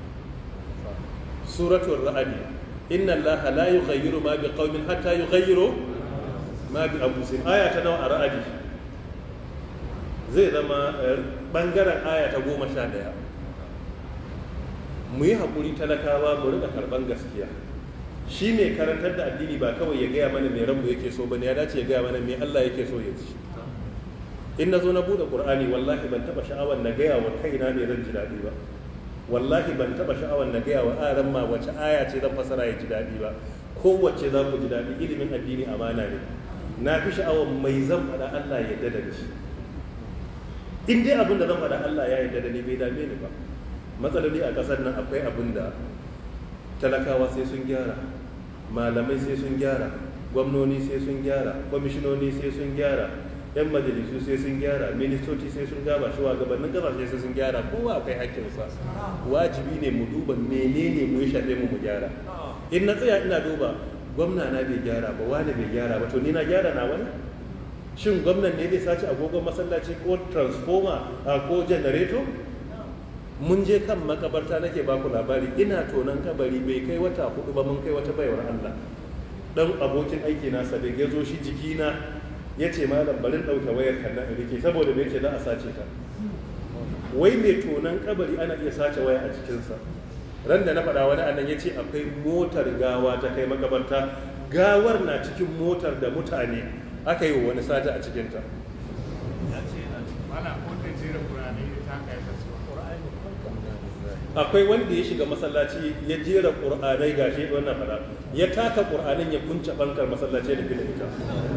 Suratul Ra'd. Inna Allaha la yughayyiru ma bi qaumin hatta yughayyiru ma bi anfusihim. Aya ta nawa a Ra'd? Zai zama bangaren aya ta 11. Mu yi haƙuri talakawa mu rika karɓar gaskiya. Shi mai karantar da addini ba kawai ya gaya mana mai ranmu yake so bane, ya dace ya gaya mana mai Allah yake so ya ci. In na zo na buɗe Qur'ani, wallahi ban taɓa sha'awar na gaya wa kaina ne zan ji daɗi ba. Wallahi ban taɓa sha'awar na gaya wa aran ma wace aya ce zan fasara ya ji daɗi ba. Kowace za ku ji daɗi, ilimin addini amana ne. Na fi sha'awar mai zan faɗa Allah ya yarda da shi. In dai abin da zan faɗa Allah ya yarda da ni bai dame ni ba. Matsaloli a ƙasar nan akwai abin da talakawa sai sun gyara, malamai sai sun gyara, gwamnoni sai sun gyara, kwamishinoni sai sun gyara, 'yan majalisu sai sun gyara, ministoci sai sun gaba, shugabannin ƙasashe sai sun gyara. Kowa akwai hakkinsa. Wajibi ne mu duba menene mu yi shafe mu gyara. In na tsaya ina duba gwamna na bai gyara ba, wani bai gyara ba, to ni na gyara na wani? Shin gwamnan ne zai sace agogon masallaci ko transformer ko generator? Mun je kan makabarta nake baku labari, ina tonon kabari bai kai wata 4 ba, mun kai wata baiwar Allah. Dan abokin aiki na Sadiq ya zo shi jikina ya ce malam barin ɗauka wayar kan nan rike saboda me yake za a sace ta. Wai mai tonon kabari ana iya sace waya a cikinsa. Ran da na faɗa wani annan ya ce akwai motar gawa ta kai makabarta, gawar na cikin motar da mutane aka yi wa wani sata a cikinta. Akwai wanda ya shiga masallaci ya jera ƙur'anai gashi wannan fara, ya taka ƙur'anin ya kunce bankar masallaci da gina ita.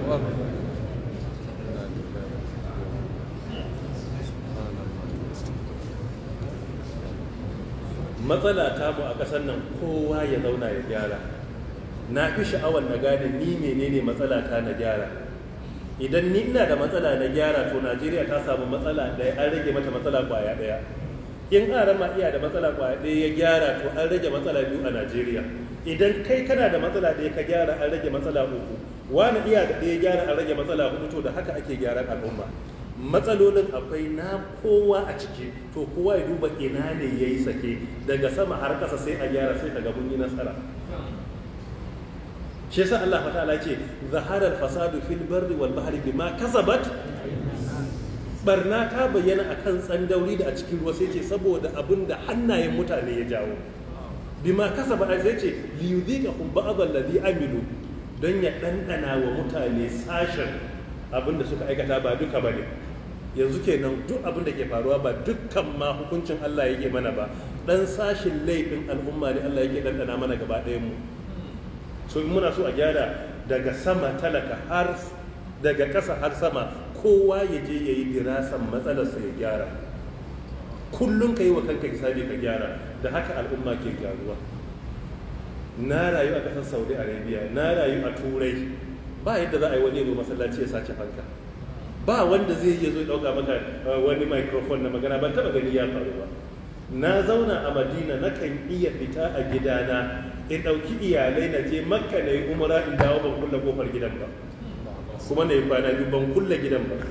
Matsala ta mu a ƙasar nan kowa ya zauna ya gyara. Na fi sha'awar na gane ni menene matsala ta na gyara. Idan ni ina da matsala na gyara, to Najeriya ta samu matsala ɗaya, an rage mata matsala ƙwaya ɗaya. In arama iya da matsala kwaya ɗaya ya gyara, to an rage matsala 2 a Najeriya. Idan kai kana da matsala ɗaya ka gyara, an rage matsala 3. Wani iya da ɗaya gyara, an rage matsala 4. To da haka ake gyaran al'umma. Matsalolin akwai na kowa a ciki, to kowa ya duba ina ne ya yi sake, daga sama har ƙasa sai a gyara, sai kaga mun yi nasara. shi yasa Allah ta'ala ce zaharar fasadu fil barri wal bahri bima kasabat barna ta bayyana akan tsandauri da a cikin ruwa sai ce saboda abin da hannayen mutane ya jawo bima kasabat sai ce li yudhiqahum ba'd alladhi amilu don ya dandana wa mutane sashen abin da suka aikata ba duka bane yanzu kenan duk abin da ke faruwa ba dukkan ma hukuncin Allah yake mana ba dan sashin laifin al'umma ne Allah yake dandana mana gaba ɗayan mu so muna so a gyara daga sama talaka har daga ƙasa har sama kowa ya je ya yi dirasan matsalarsa ya gyara kullum ka yi wa kanka hisabi ka gyara da haka al'umma ke gyaruwa na rayu a ƙasar saudi arabia na rayu a turai ba yadda za a yi wani yaro masallaci ya sace fanka ba wanda zai iya zo ya ɗauka maka wani microphone na magana ban taɓa gani ya faru ba na zauna a madina na kan iya fita a gidana in ɗauki iyalai na je makka na yi umara in dawo ban kulle kofar gidan ba kuma na yi kwana biyu ban kulle gidan ba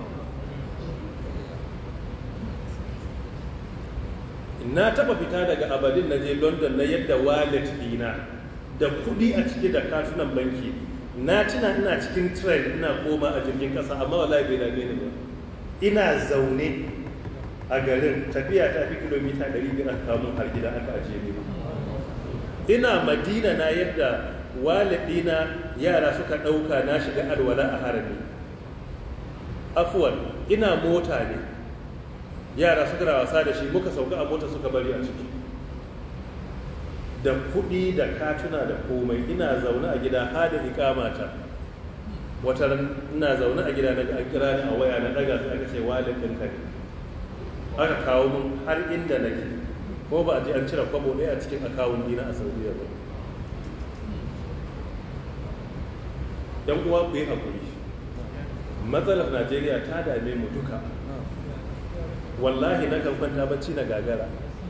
na taɓa fita daga abadin na je london na yadda wallet dina da kuɗi a ciki da katunan banki na tuna ina cikin train ina koma a jirgin ƙasa amma wallahi bai dame ni ba ina zaune a garin tafiya ta fi kilomita 500 aka kawo har gida aka ajiye ni ina madina na yadda walidina yara suka ɗauka na shiga alwala a harami afuwan ina mota ne yara suka na wasa da shi muka sauka a mota suka bari a ciki da kuɗi da katuna da komai ina zaune a gida hada ikamata wata ran ina zaune a gida daga an kira ni a waya na daga sai aka ce walid ɗinka ne aka kawo mun har inda nake ko ba a ji an cire kwabo ɗaya a cikin akawun dina a saudiya ba yan uwa ku yi haƙuri matsalar najeriya ta dame mu duka wallahi na kan kwanta bacci na gagara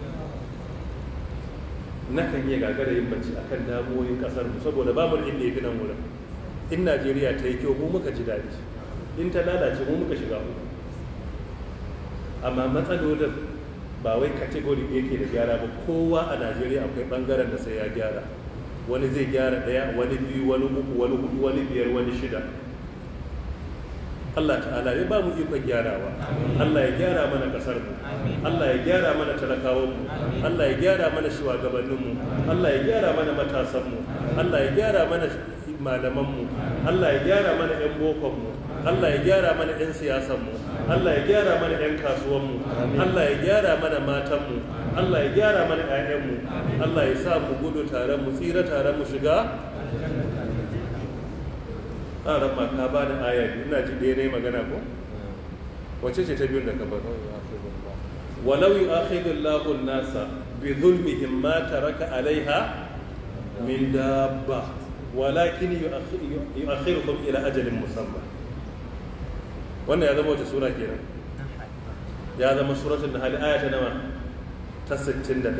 na kan iya gagara yin bacci akan damuwoyin ƙasar mu saboda ba mu da inda ya fi nan wurin in najeriya ta yi kyau mu muka ji daɗi in ta lalace mu muka shiga uku amma matsalolin ba wai kategori yake da gyara ba kowa a najeriya akwai bangaren da sai ya gyara wani zai gyara daya wani biyu wani uku wani hudu wani biyar wani shida Allah ta'ala ya ba mu ikon gyarawa Allah ya gyara mana kasar mu Allah ya gyara mana talakawan mu Allah ya gyara mana shugabannin mu Allah ya gyara mana matasan mu Allah ya gyara mana malaman mu Allah ya gyara mana yan bokon mu Allah ya gyara mana 'yan siyasanmu Allah ya gyara mana 'yan kasuwanmu Allah ya gyara mana matanmu Allah ya gyara mana 'ya'yanmu Allah ya sa mu gudu tare mu tsira tare mu shiga ƙarar ma ka ba da aya biyu ina ji ɗaya ne magana ko wace ce ta biyun da ka bar walau yu'akhidullahu an-nasa bi zulmihim ma taraka 'alayha min dabba walakin yu'akhiruhum ila ajalin musamma wannan ya zama wata sura kenan ya zama suratul nahl aya ta nawa ta 61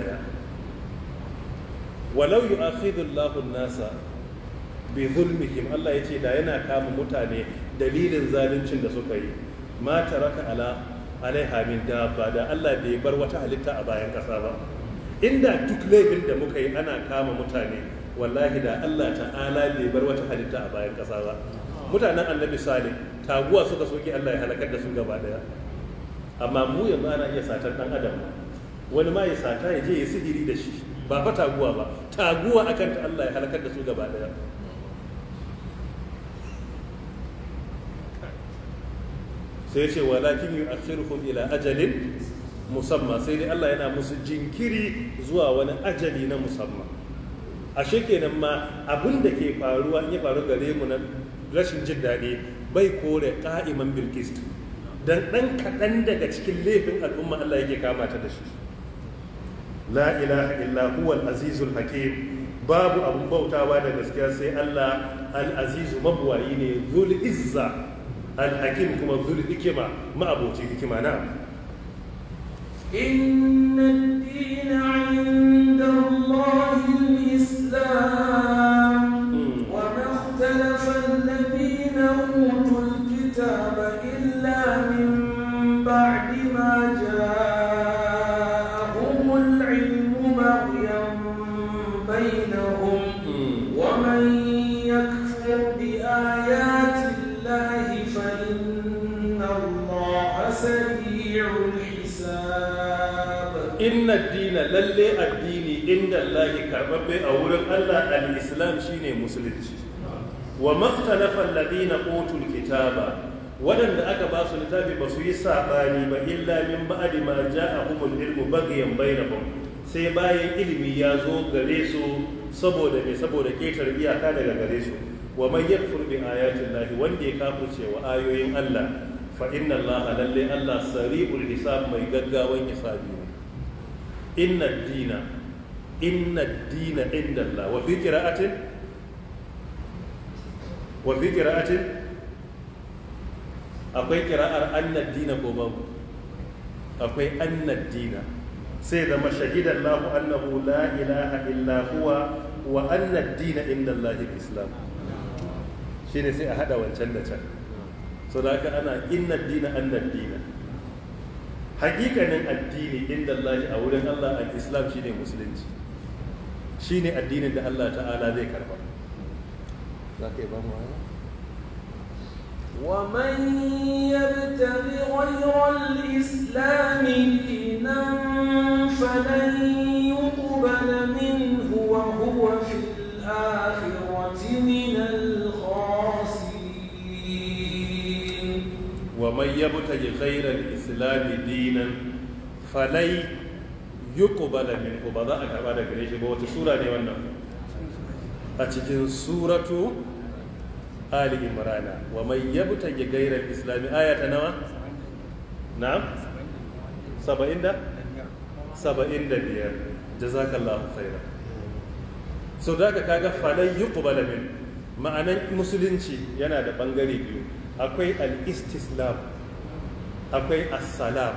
walau yu'akhidhu Allahu an-nasa bi zulmihim Allah yace da yana kama mutane dalilin zaluncin da suka yi ma taraka alaiha min dabba da Allah bai bar wata halitta a bayan kasa ba inda duk laifin da muka yi ana kama mutane wallahi da Allah ta'ala bai bar wata halitta a bayan kasa ba mutanen annabi salih taguwa suka soke Allah ya halakar da su gaba daya amma mu yanzu ana iya satar dan adam wani ma ya sata ya je ya sihiri da shi ba fa taguwa ba taguwa akan ta Allah ya halakar da su gaba daya sai ce walakin yu'akhiruhum ila ajalin musamma sai dai Allah yana musu jinkiri zuwa wani ajali na musamman ashe kenan ma abin da ke faruwa in ya faru gare mu na rashin jin daɗi bai kore ƙa'iman bilkist don ɗan kaɗan daga cikin laifin al'umma Allah yake kama ta da shi la ilaha illa huwa al-azizul hakim babu abun bautawa da gaskiya sai Allah al-azizu mabuwayi ne zul izza al-hakim kuma zul hikima ma'abocin hikima na inna ad-dina 'inda Allahi al-islam wa ma ikhtalafa alladhina utul kitaba illa min ba'di ma ja'ahum al-'ilmu baghyan bainahum wa man inna dina lalle addini inda Allah karbabbe a wurin Allah al-islam shine musulunci. Wa makhtalafa alladhina utul kitaba, waɗanda aka ba su littafi ba su yi saɓani ba illa min ba'di ma ja'ahumul ilmu baghyan bainahum, sai bayan ilimi ya zo gare su saboda ketar iyaka daga gare su. Wa man yakfur bi ayati llahi, wanda ya kafirce wa ayoyin Allah, fa inna allaha lalle Allah sari'ul hisab, mai gaggawan hisabi ne. Inna dina inda Allah. Wa fi qira'atin akwai kira'ar annad dina ko babu? Akwai annad dina, sai zama shahidan lahu annahu la ilaha illa huwa wa annad dina inda Allahi islam. Shine sai a hada wancan da can, so da haka ana innad dina annad dina. Hakikanin addini inda Allahi a wurin Allah al-islam shine musulunci, shine addinin da Allah ta'ala zai karba. Za ka yi ba mu haya? ومن يبتغ غير الإسلام دينا فلن يقبل منه وهو في الآخرة من الخاسرين. ومن يبتغ غير الإسلام دينا فلن يقبل منه. بذا أكبر قريش بوت سورة نيوانا أتجن سورة آل عمران. ومن يبتغ غير الإسلام آية نوى نعم 75 جزاك الله خيرا. so da ka kaga falai yuqbala min, ma'anan musulunci yana da bangare biyu, akwai al-istislam akwai as-salam.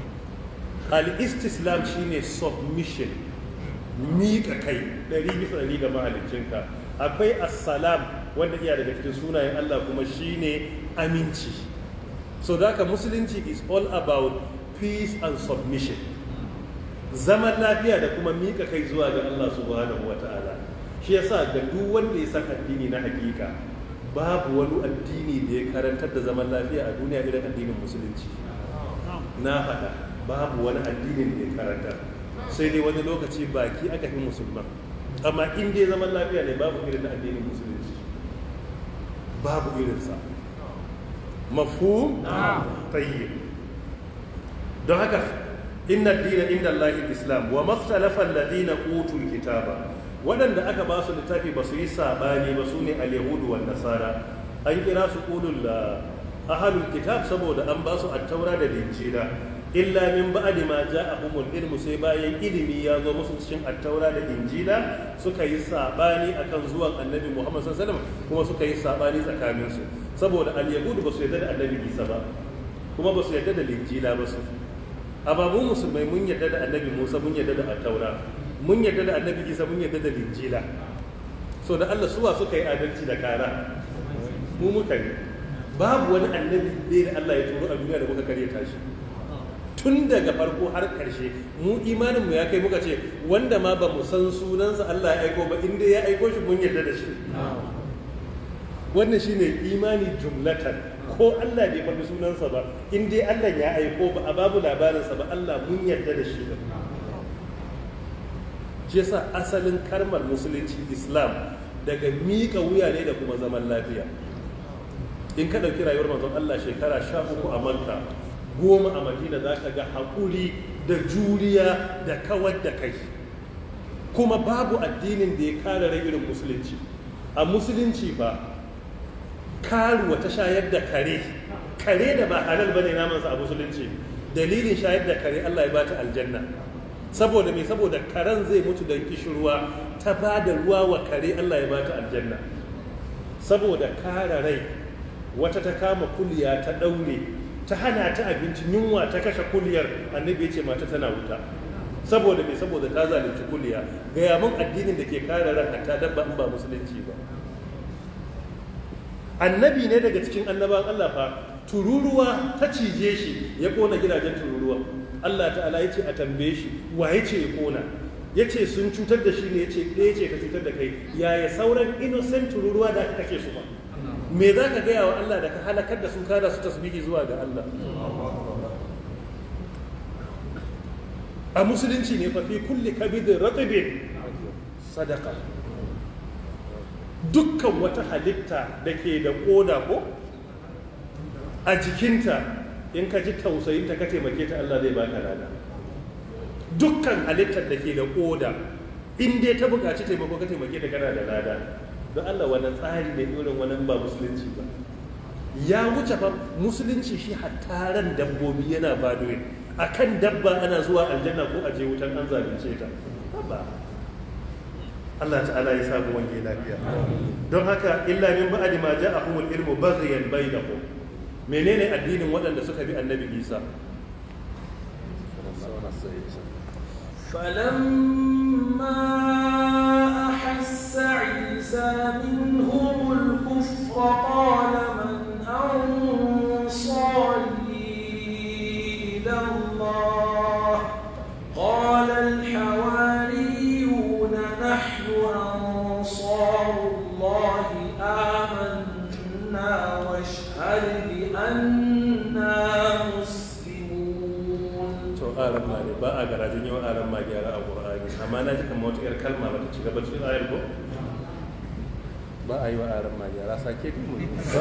Al-istislam shine submission, miƙa kai 100% ga mahaliccinka. Akwai as-salam wanda iya daga cikin sunayen Allah kuma shine aminci. So da musulunci is all about peace and submission, zaman lafiya da kuma mika kai zuwa ga Allah subhanahu wata'ala. Shi yasa ga duk wanda ya san addini na hakika, babu wani addini da ya karantar da zaman lafiya a duniya irin addinin musulunci. Na faɗa babu wani addinin da ya karantar, sai dai wani lokaci baki aka fi musulman, amma in dai zaman lafiya ne babu irin addinin musulunci, babu irinsa. Mafhum? Tayyib. Don haka inna ad-dina inda Allahi al-islam wa makhtalafa alladhina utul kitaba, waɗanda aka ba su littafi ba su yi sabani ba su ne al-yahudu wan nasara. An kira su ulul ahlul kitab saboda an ba su at-taura da injila, illa min ba'di ma ja'ahumul ilmu, sai bayan ilimi ya zo musu cikin at-taura da injila suka yi sabani akan zuwan annabi Muhammad sallallahu alaihi wasallam, kuma suka yi sabani tsakanin su saboda al-yahudu ba su yarda da annabi Isa ba, kuma ba su yarda da injila ba su. Amma mu musulmai mun yarda da annabi Musa, mun yarda da at-taura, mun yarda da annabi Isa, mun yarda da injila. So da Allah suwa suka yi adalci da kara? Mu muka yi. Babu wani annabi da Allah ya turo a duniya da muka karyata shi. Tun daga farko har ƙarshe mu imaninmu ya kai muka ce wanda ma ba mu san sunansa Allah ya aiko ba, inda ya aiko shi mun yarda da shi. Wannan shine imani jumlatan, ko Allah bai faɗi sunansa ba, in dai Allah ya aiko ba a babu labarinsa ba, Allah mun yarda da shi. Shi yasa asalin kalmar musulunci Islam daga miƙa wuya ne da kuma zaman lafiya. In ka ɗauki rayuwar manzon Allah shekara 13 a Makka, 10 a Madina, za ka ga haƙuri da juriya da kawar da kai. Kuma babu addinin da ya kare rai irin musulunci. A musulunci ba karuwa ta shayar da kare da ba halal bane namansa a musulunci, dalilin shayar da kare Allah ya bata aljanna. Saboda me? Saboda karen zai mutu don kishirwa, ta ba da ruwa wa kare, Allah ya bata aljanna. Saboda kare rai, wata ta kama kuliya ta daure, ta hana ta abinci, yunwa ta kashe kuliyar, annabi ya ce mata tana wuta. Saboda me? Saboda ta zalunci kuliya. Gaya mun addinin da ke kare ran hatta dabba in ba musulunci ba. Annabi ne daga cikin annabawan Allah fa, tururuwa ta cije shi ya kona gidajen tururuwa. Allah ta'ala ya ce a tambaye shi wa ya ce ya kona, ya ce sun cutar da shi ne, ya ce ɗaya ce ka cutar da kai, yaya sauran innocent tururuwa da aka kashe su ba? Me za ka gaya wa Allah da ka halakar da su, kada su tasbihi zuwa ga Allah? a musulunci ne fa fi kulli kabidin ratibin sadaka. Dukkan wata halitta da ke da koda ko a jikinta, in ka ji tausayinta ka taimake ta, Allah zai baka lada. Dukkan halittar da ke da koda, in dai ta buƙaci taimako ka taimake ta, kana da lada. Don Allah wani tsari ne irin wannan ba musulunci ba. Ya wuce fa musulunci shi hatta ran dabbobi yana badoyi. Akan dabba ana zuwa aljanna ko aje wutan an zalunce ta. Ba. Allah ta'ala ya samu wange lafiya. Don haka illa min ba'di ma ja'ahumul ilmu baghyan bainahum. Menene addinin waɗanda suka bi Annabi Isa? فلما أحس عيسى منهم الكفر قال من أنصاري إلى الله قال الحواريون نحن أنصار الله آمنا واشهد بأننا aran ma ne ba a garajin yau aran ma gyara a ƙur'ani, amma na ji kamar wata 'yar kalma ba ta ci gaba cikin ayar ko ba a yi wa aran ma gyara sake mu.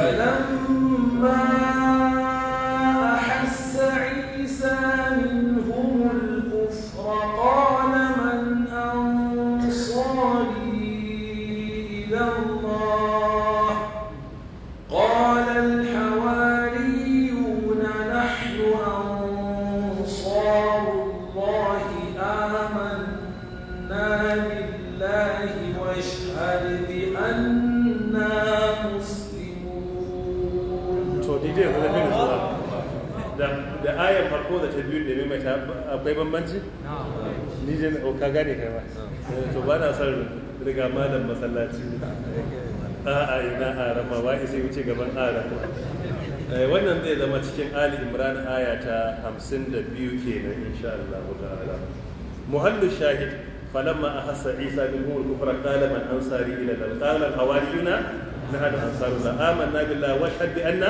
فلما أحس عيسى منهم الكفر قال من أنصاري إلى الله قال الحواريون نحن أنصار الله آمنا بالله واشهد بأننا مسلمون. To dai yanzu na fin zuwa da ayar farko da ta biyu da mai ta akwai bambanci? Ni je ka gane kai ba. To ba na son riga malam masallaci. A'a ina arama wa sai wuce gaban arama. Wannan zai zama cikin Ali Imran aya ta 52 kenan insha Allah ta'ala. Muhallu shahid falamma ahassa Isa minhum al-kufra qala man ansari ila Allah qala al-hawariyuna nahnu ansarullah amanna billahi wa shahid bi anna.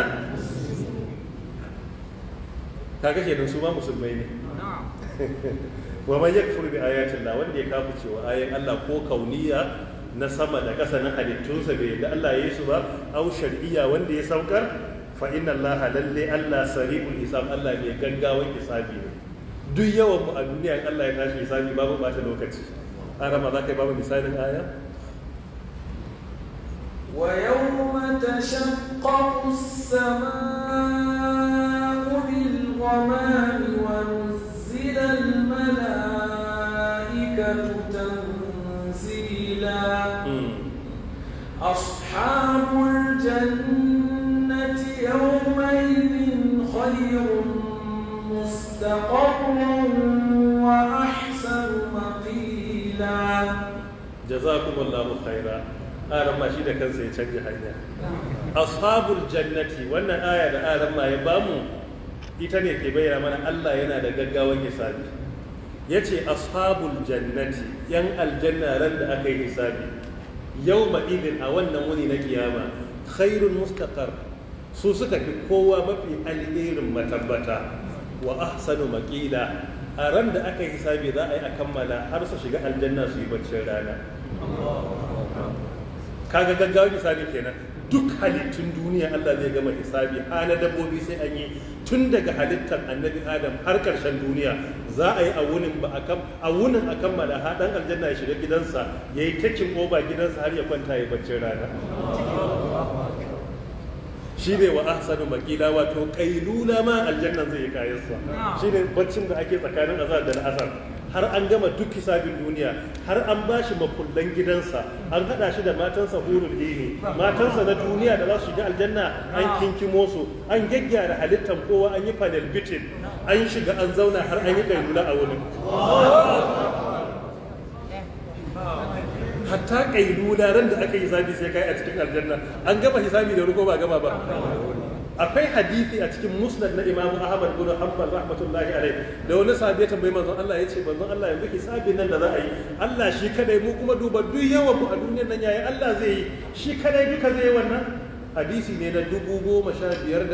Kaga kenan su ma musulmai ne. Wa man yakfur bi ayati Allah, wanda ya kafirce wa ayoyin Allah ko kauniya na sama da ƙasa na halittunsa bai da Allah ya yi su ba, au shar'iyya wanda ya saukar, fa inna Allah lalle Allah sari'ul hisab, Allah mai gaggawan hisabi ne. Duk yawan mu a duniya Allah ya tashi hisabi babu bata lokaci. Arama za ka yi babu misalin aya? ويوم تشقق السماء بالغمام ونزل الملائكة تنزيلا أصحاب الجنة يومئذ خير مستقرا وأحسن مقيلا. جزاكم الله خيرا. Aran ma shi da kansa ya canja hanya. Ashabul jannati, wannan aya da aran ma ya bamu ita ne ke bayyana mana Allah yana da gaggawan hisabi. Yace ashabul jannati, yan aljanna ran da aka yi hisabi. Yawma idin, a wannan wuni na kiyama, khairun mustaqar, su suka fi kowa mafi alherin matabbata, wa ahsanu maqila. A ran da aka yi hisabi za a yi a kammala har su shiga aljanna su yi baccin rana. Kaga gaggawar hisabi kenan, duk halittun duniya Allah zai gama hisabi, hana dabbobi sai an yi tun daga halittar annabi Adam har karshen duniya. Za a yi a wunin a kammala haɗan aljanna ya shiga gidansa, ya yi takin oba gidansa har ya kwanta ya baccin rana. Shi ne wa ahsanu maqila, wato kailula ma aljannan zai yi kayansa. Shi ne baccin da ake tsakanin azhar da al'asar. Har an gama duk hisabin duniya, har an ba shi makullan gidansa, an haɗa shi da matansa hurul ini, matansa na duniya da za su shiga aljanna an kinkimo su, an gyaggyara halittar kowa, an yi panel beating, an shiga an zauna har an yi kailula a wurin. Hatta kailula ran da aka yi hisabi sai kai a cikin aljanna. An gama hisabi da ruko ba gama ba. Akwai hadisi a cikin musnad na Imam Ahmad bin Hanbal rahmatullahi alaihi, da wani sahabi ya tambayi manzon Allah, ya ce manzon Allah yanzu hisabin nan da za a yi, Allah shi kadai, mu kuma duba duk yawan mu a duniyar nan yayi Allah zai yi shi kadai duka zai yi wannan. Hadisi ne na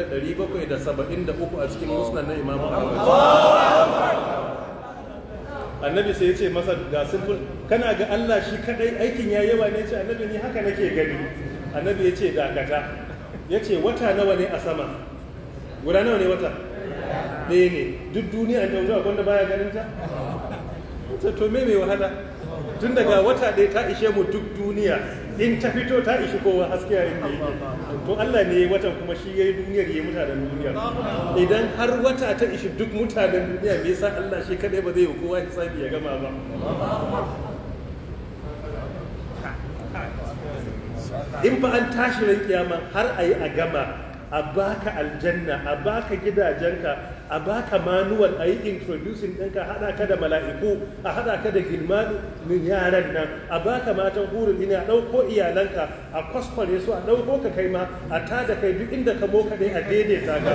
15773 a cikin musnad na Imam Ahmad. annabi sai ya ce masa ga simple kana ga Allah shi kadai aikin ya yawa ne, ce annabi ni haka nake gani. Annabi ya ce dakata, ya ce wata nawa ne a sama, guda nawa ne wata ɗaya ne, duk duniya da wuta wanda baya ganin ta. To me mai wahala, tun daga wata ɗaya ta ishe mu duk duniya, in ta fito ta ishi kowa haske yayin da yake. To Allah ne ya yi watan kuma shi ya yi duniyar ya yi mutanen duniya. Idan har wata ta ishi duk mutanen duniya, me yasa Allah shi kadai ba zai yi kowa hisabi ya gama ba? In fa an tashi ran kiyama har a yi a gama, a baka aljanna, a baka gidajenka, a baka manuwal, a yi introducing ɗinka, haɗa ka da mala'iku, a haɗa ka da gilmanin yaran nan, a baka matan hurin ina, a ɗauko iyalanka, a kwaskware su, a ɗauko ka kai ma, a tada kai duk inda ka moka dai a daidaita ka.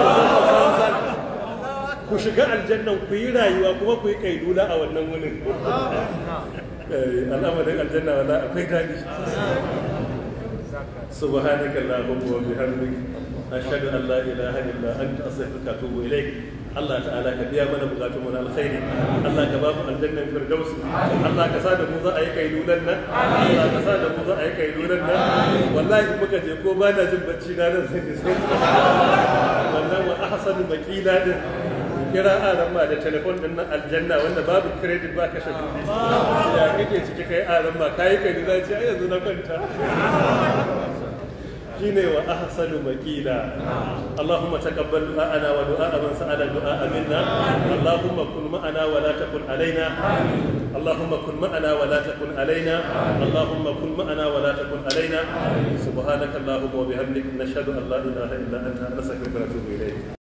Ku shiga aljannan ku yi rayuwa kuma ku yi kailula a wannan wurin. Al'amarin aljanna wala akwai daɗi. سبحانك اللهم وبحمدك أشهد أن لا إله إلا أنت أستغفرك وأتوب إليك. Allah ta'ala ka biya mana bukatun mu na alkhairi, Allah ka ba mu aljannan firdaus, Allah ka sa da mu za a yi kailulan nan, Allah ka sa da mu za a yi kailulan nan. Wallahi muka je ko ba na jin bacci na nan sai wannan wa ahsanu maqila din kira aran ma da telefon din nan aljanna wanda babu credit ba ka shafi ya kake ciki kai aran ma kai kailula ce ai yanzu na kwanta. shine wa ahsanu maqila. Allahumma taqabbal du'ana wa du'a man sa'ala du'a minna. Allahumma kun ma'ana wa la takun alaina. Allahumma kun ma'ana wa la takun alaina. Allahumma kun ma'ana wa la takun alaina. Subhanaka Allahumma wa bihamdika nashhadu an la ilaha illa anta nastaghfiruka wa natubu ilayk.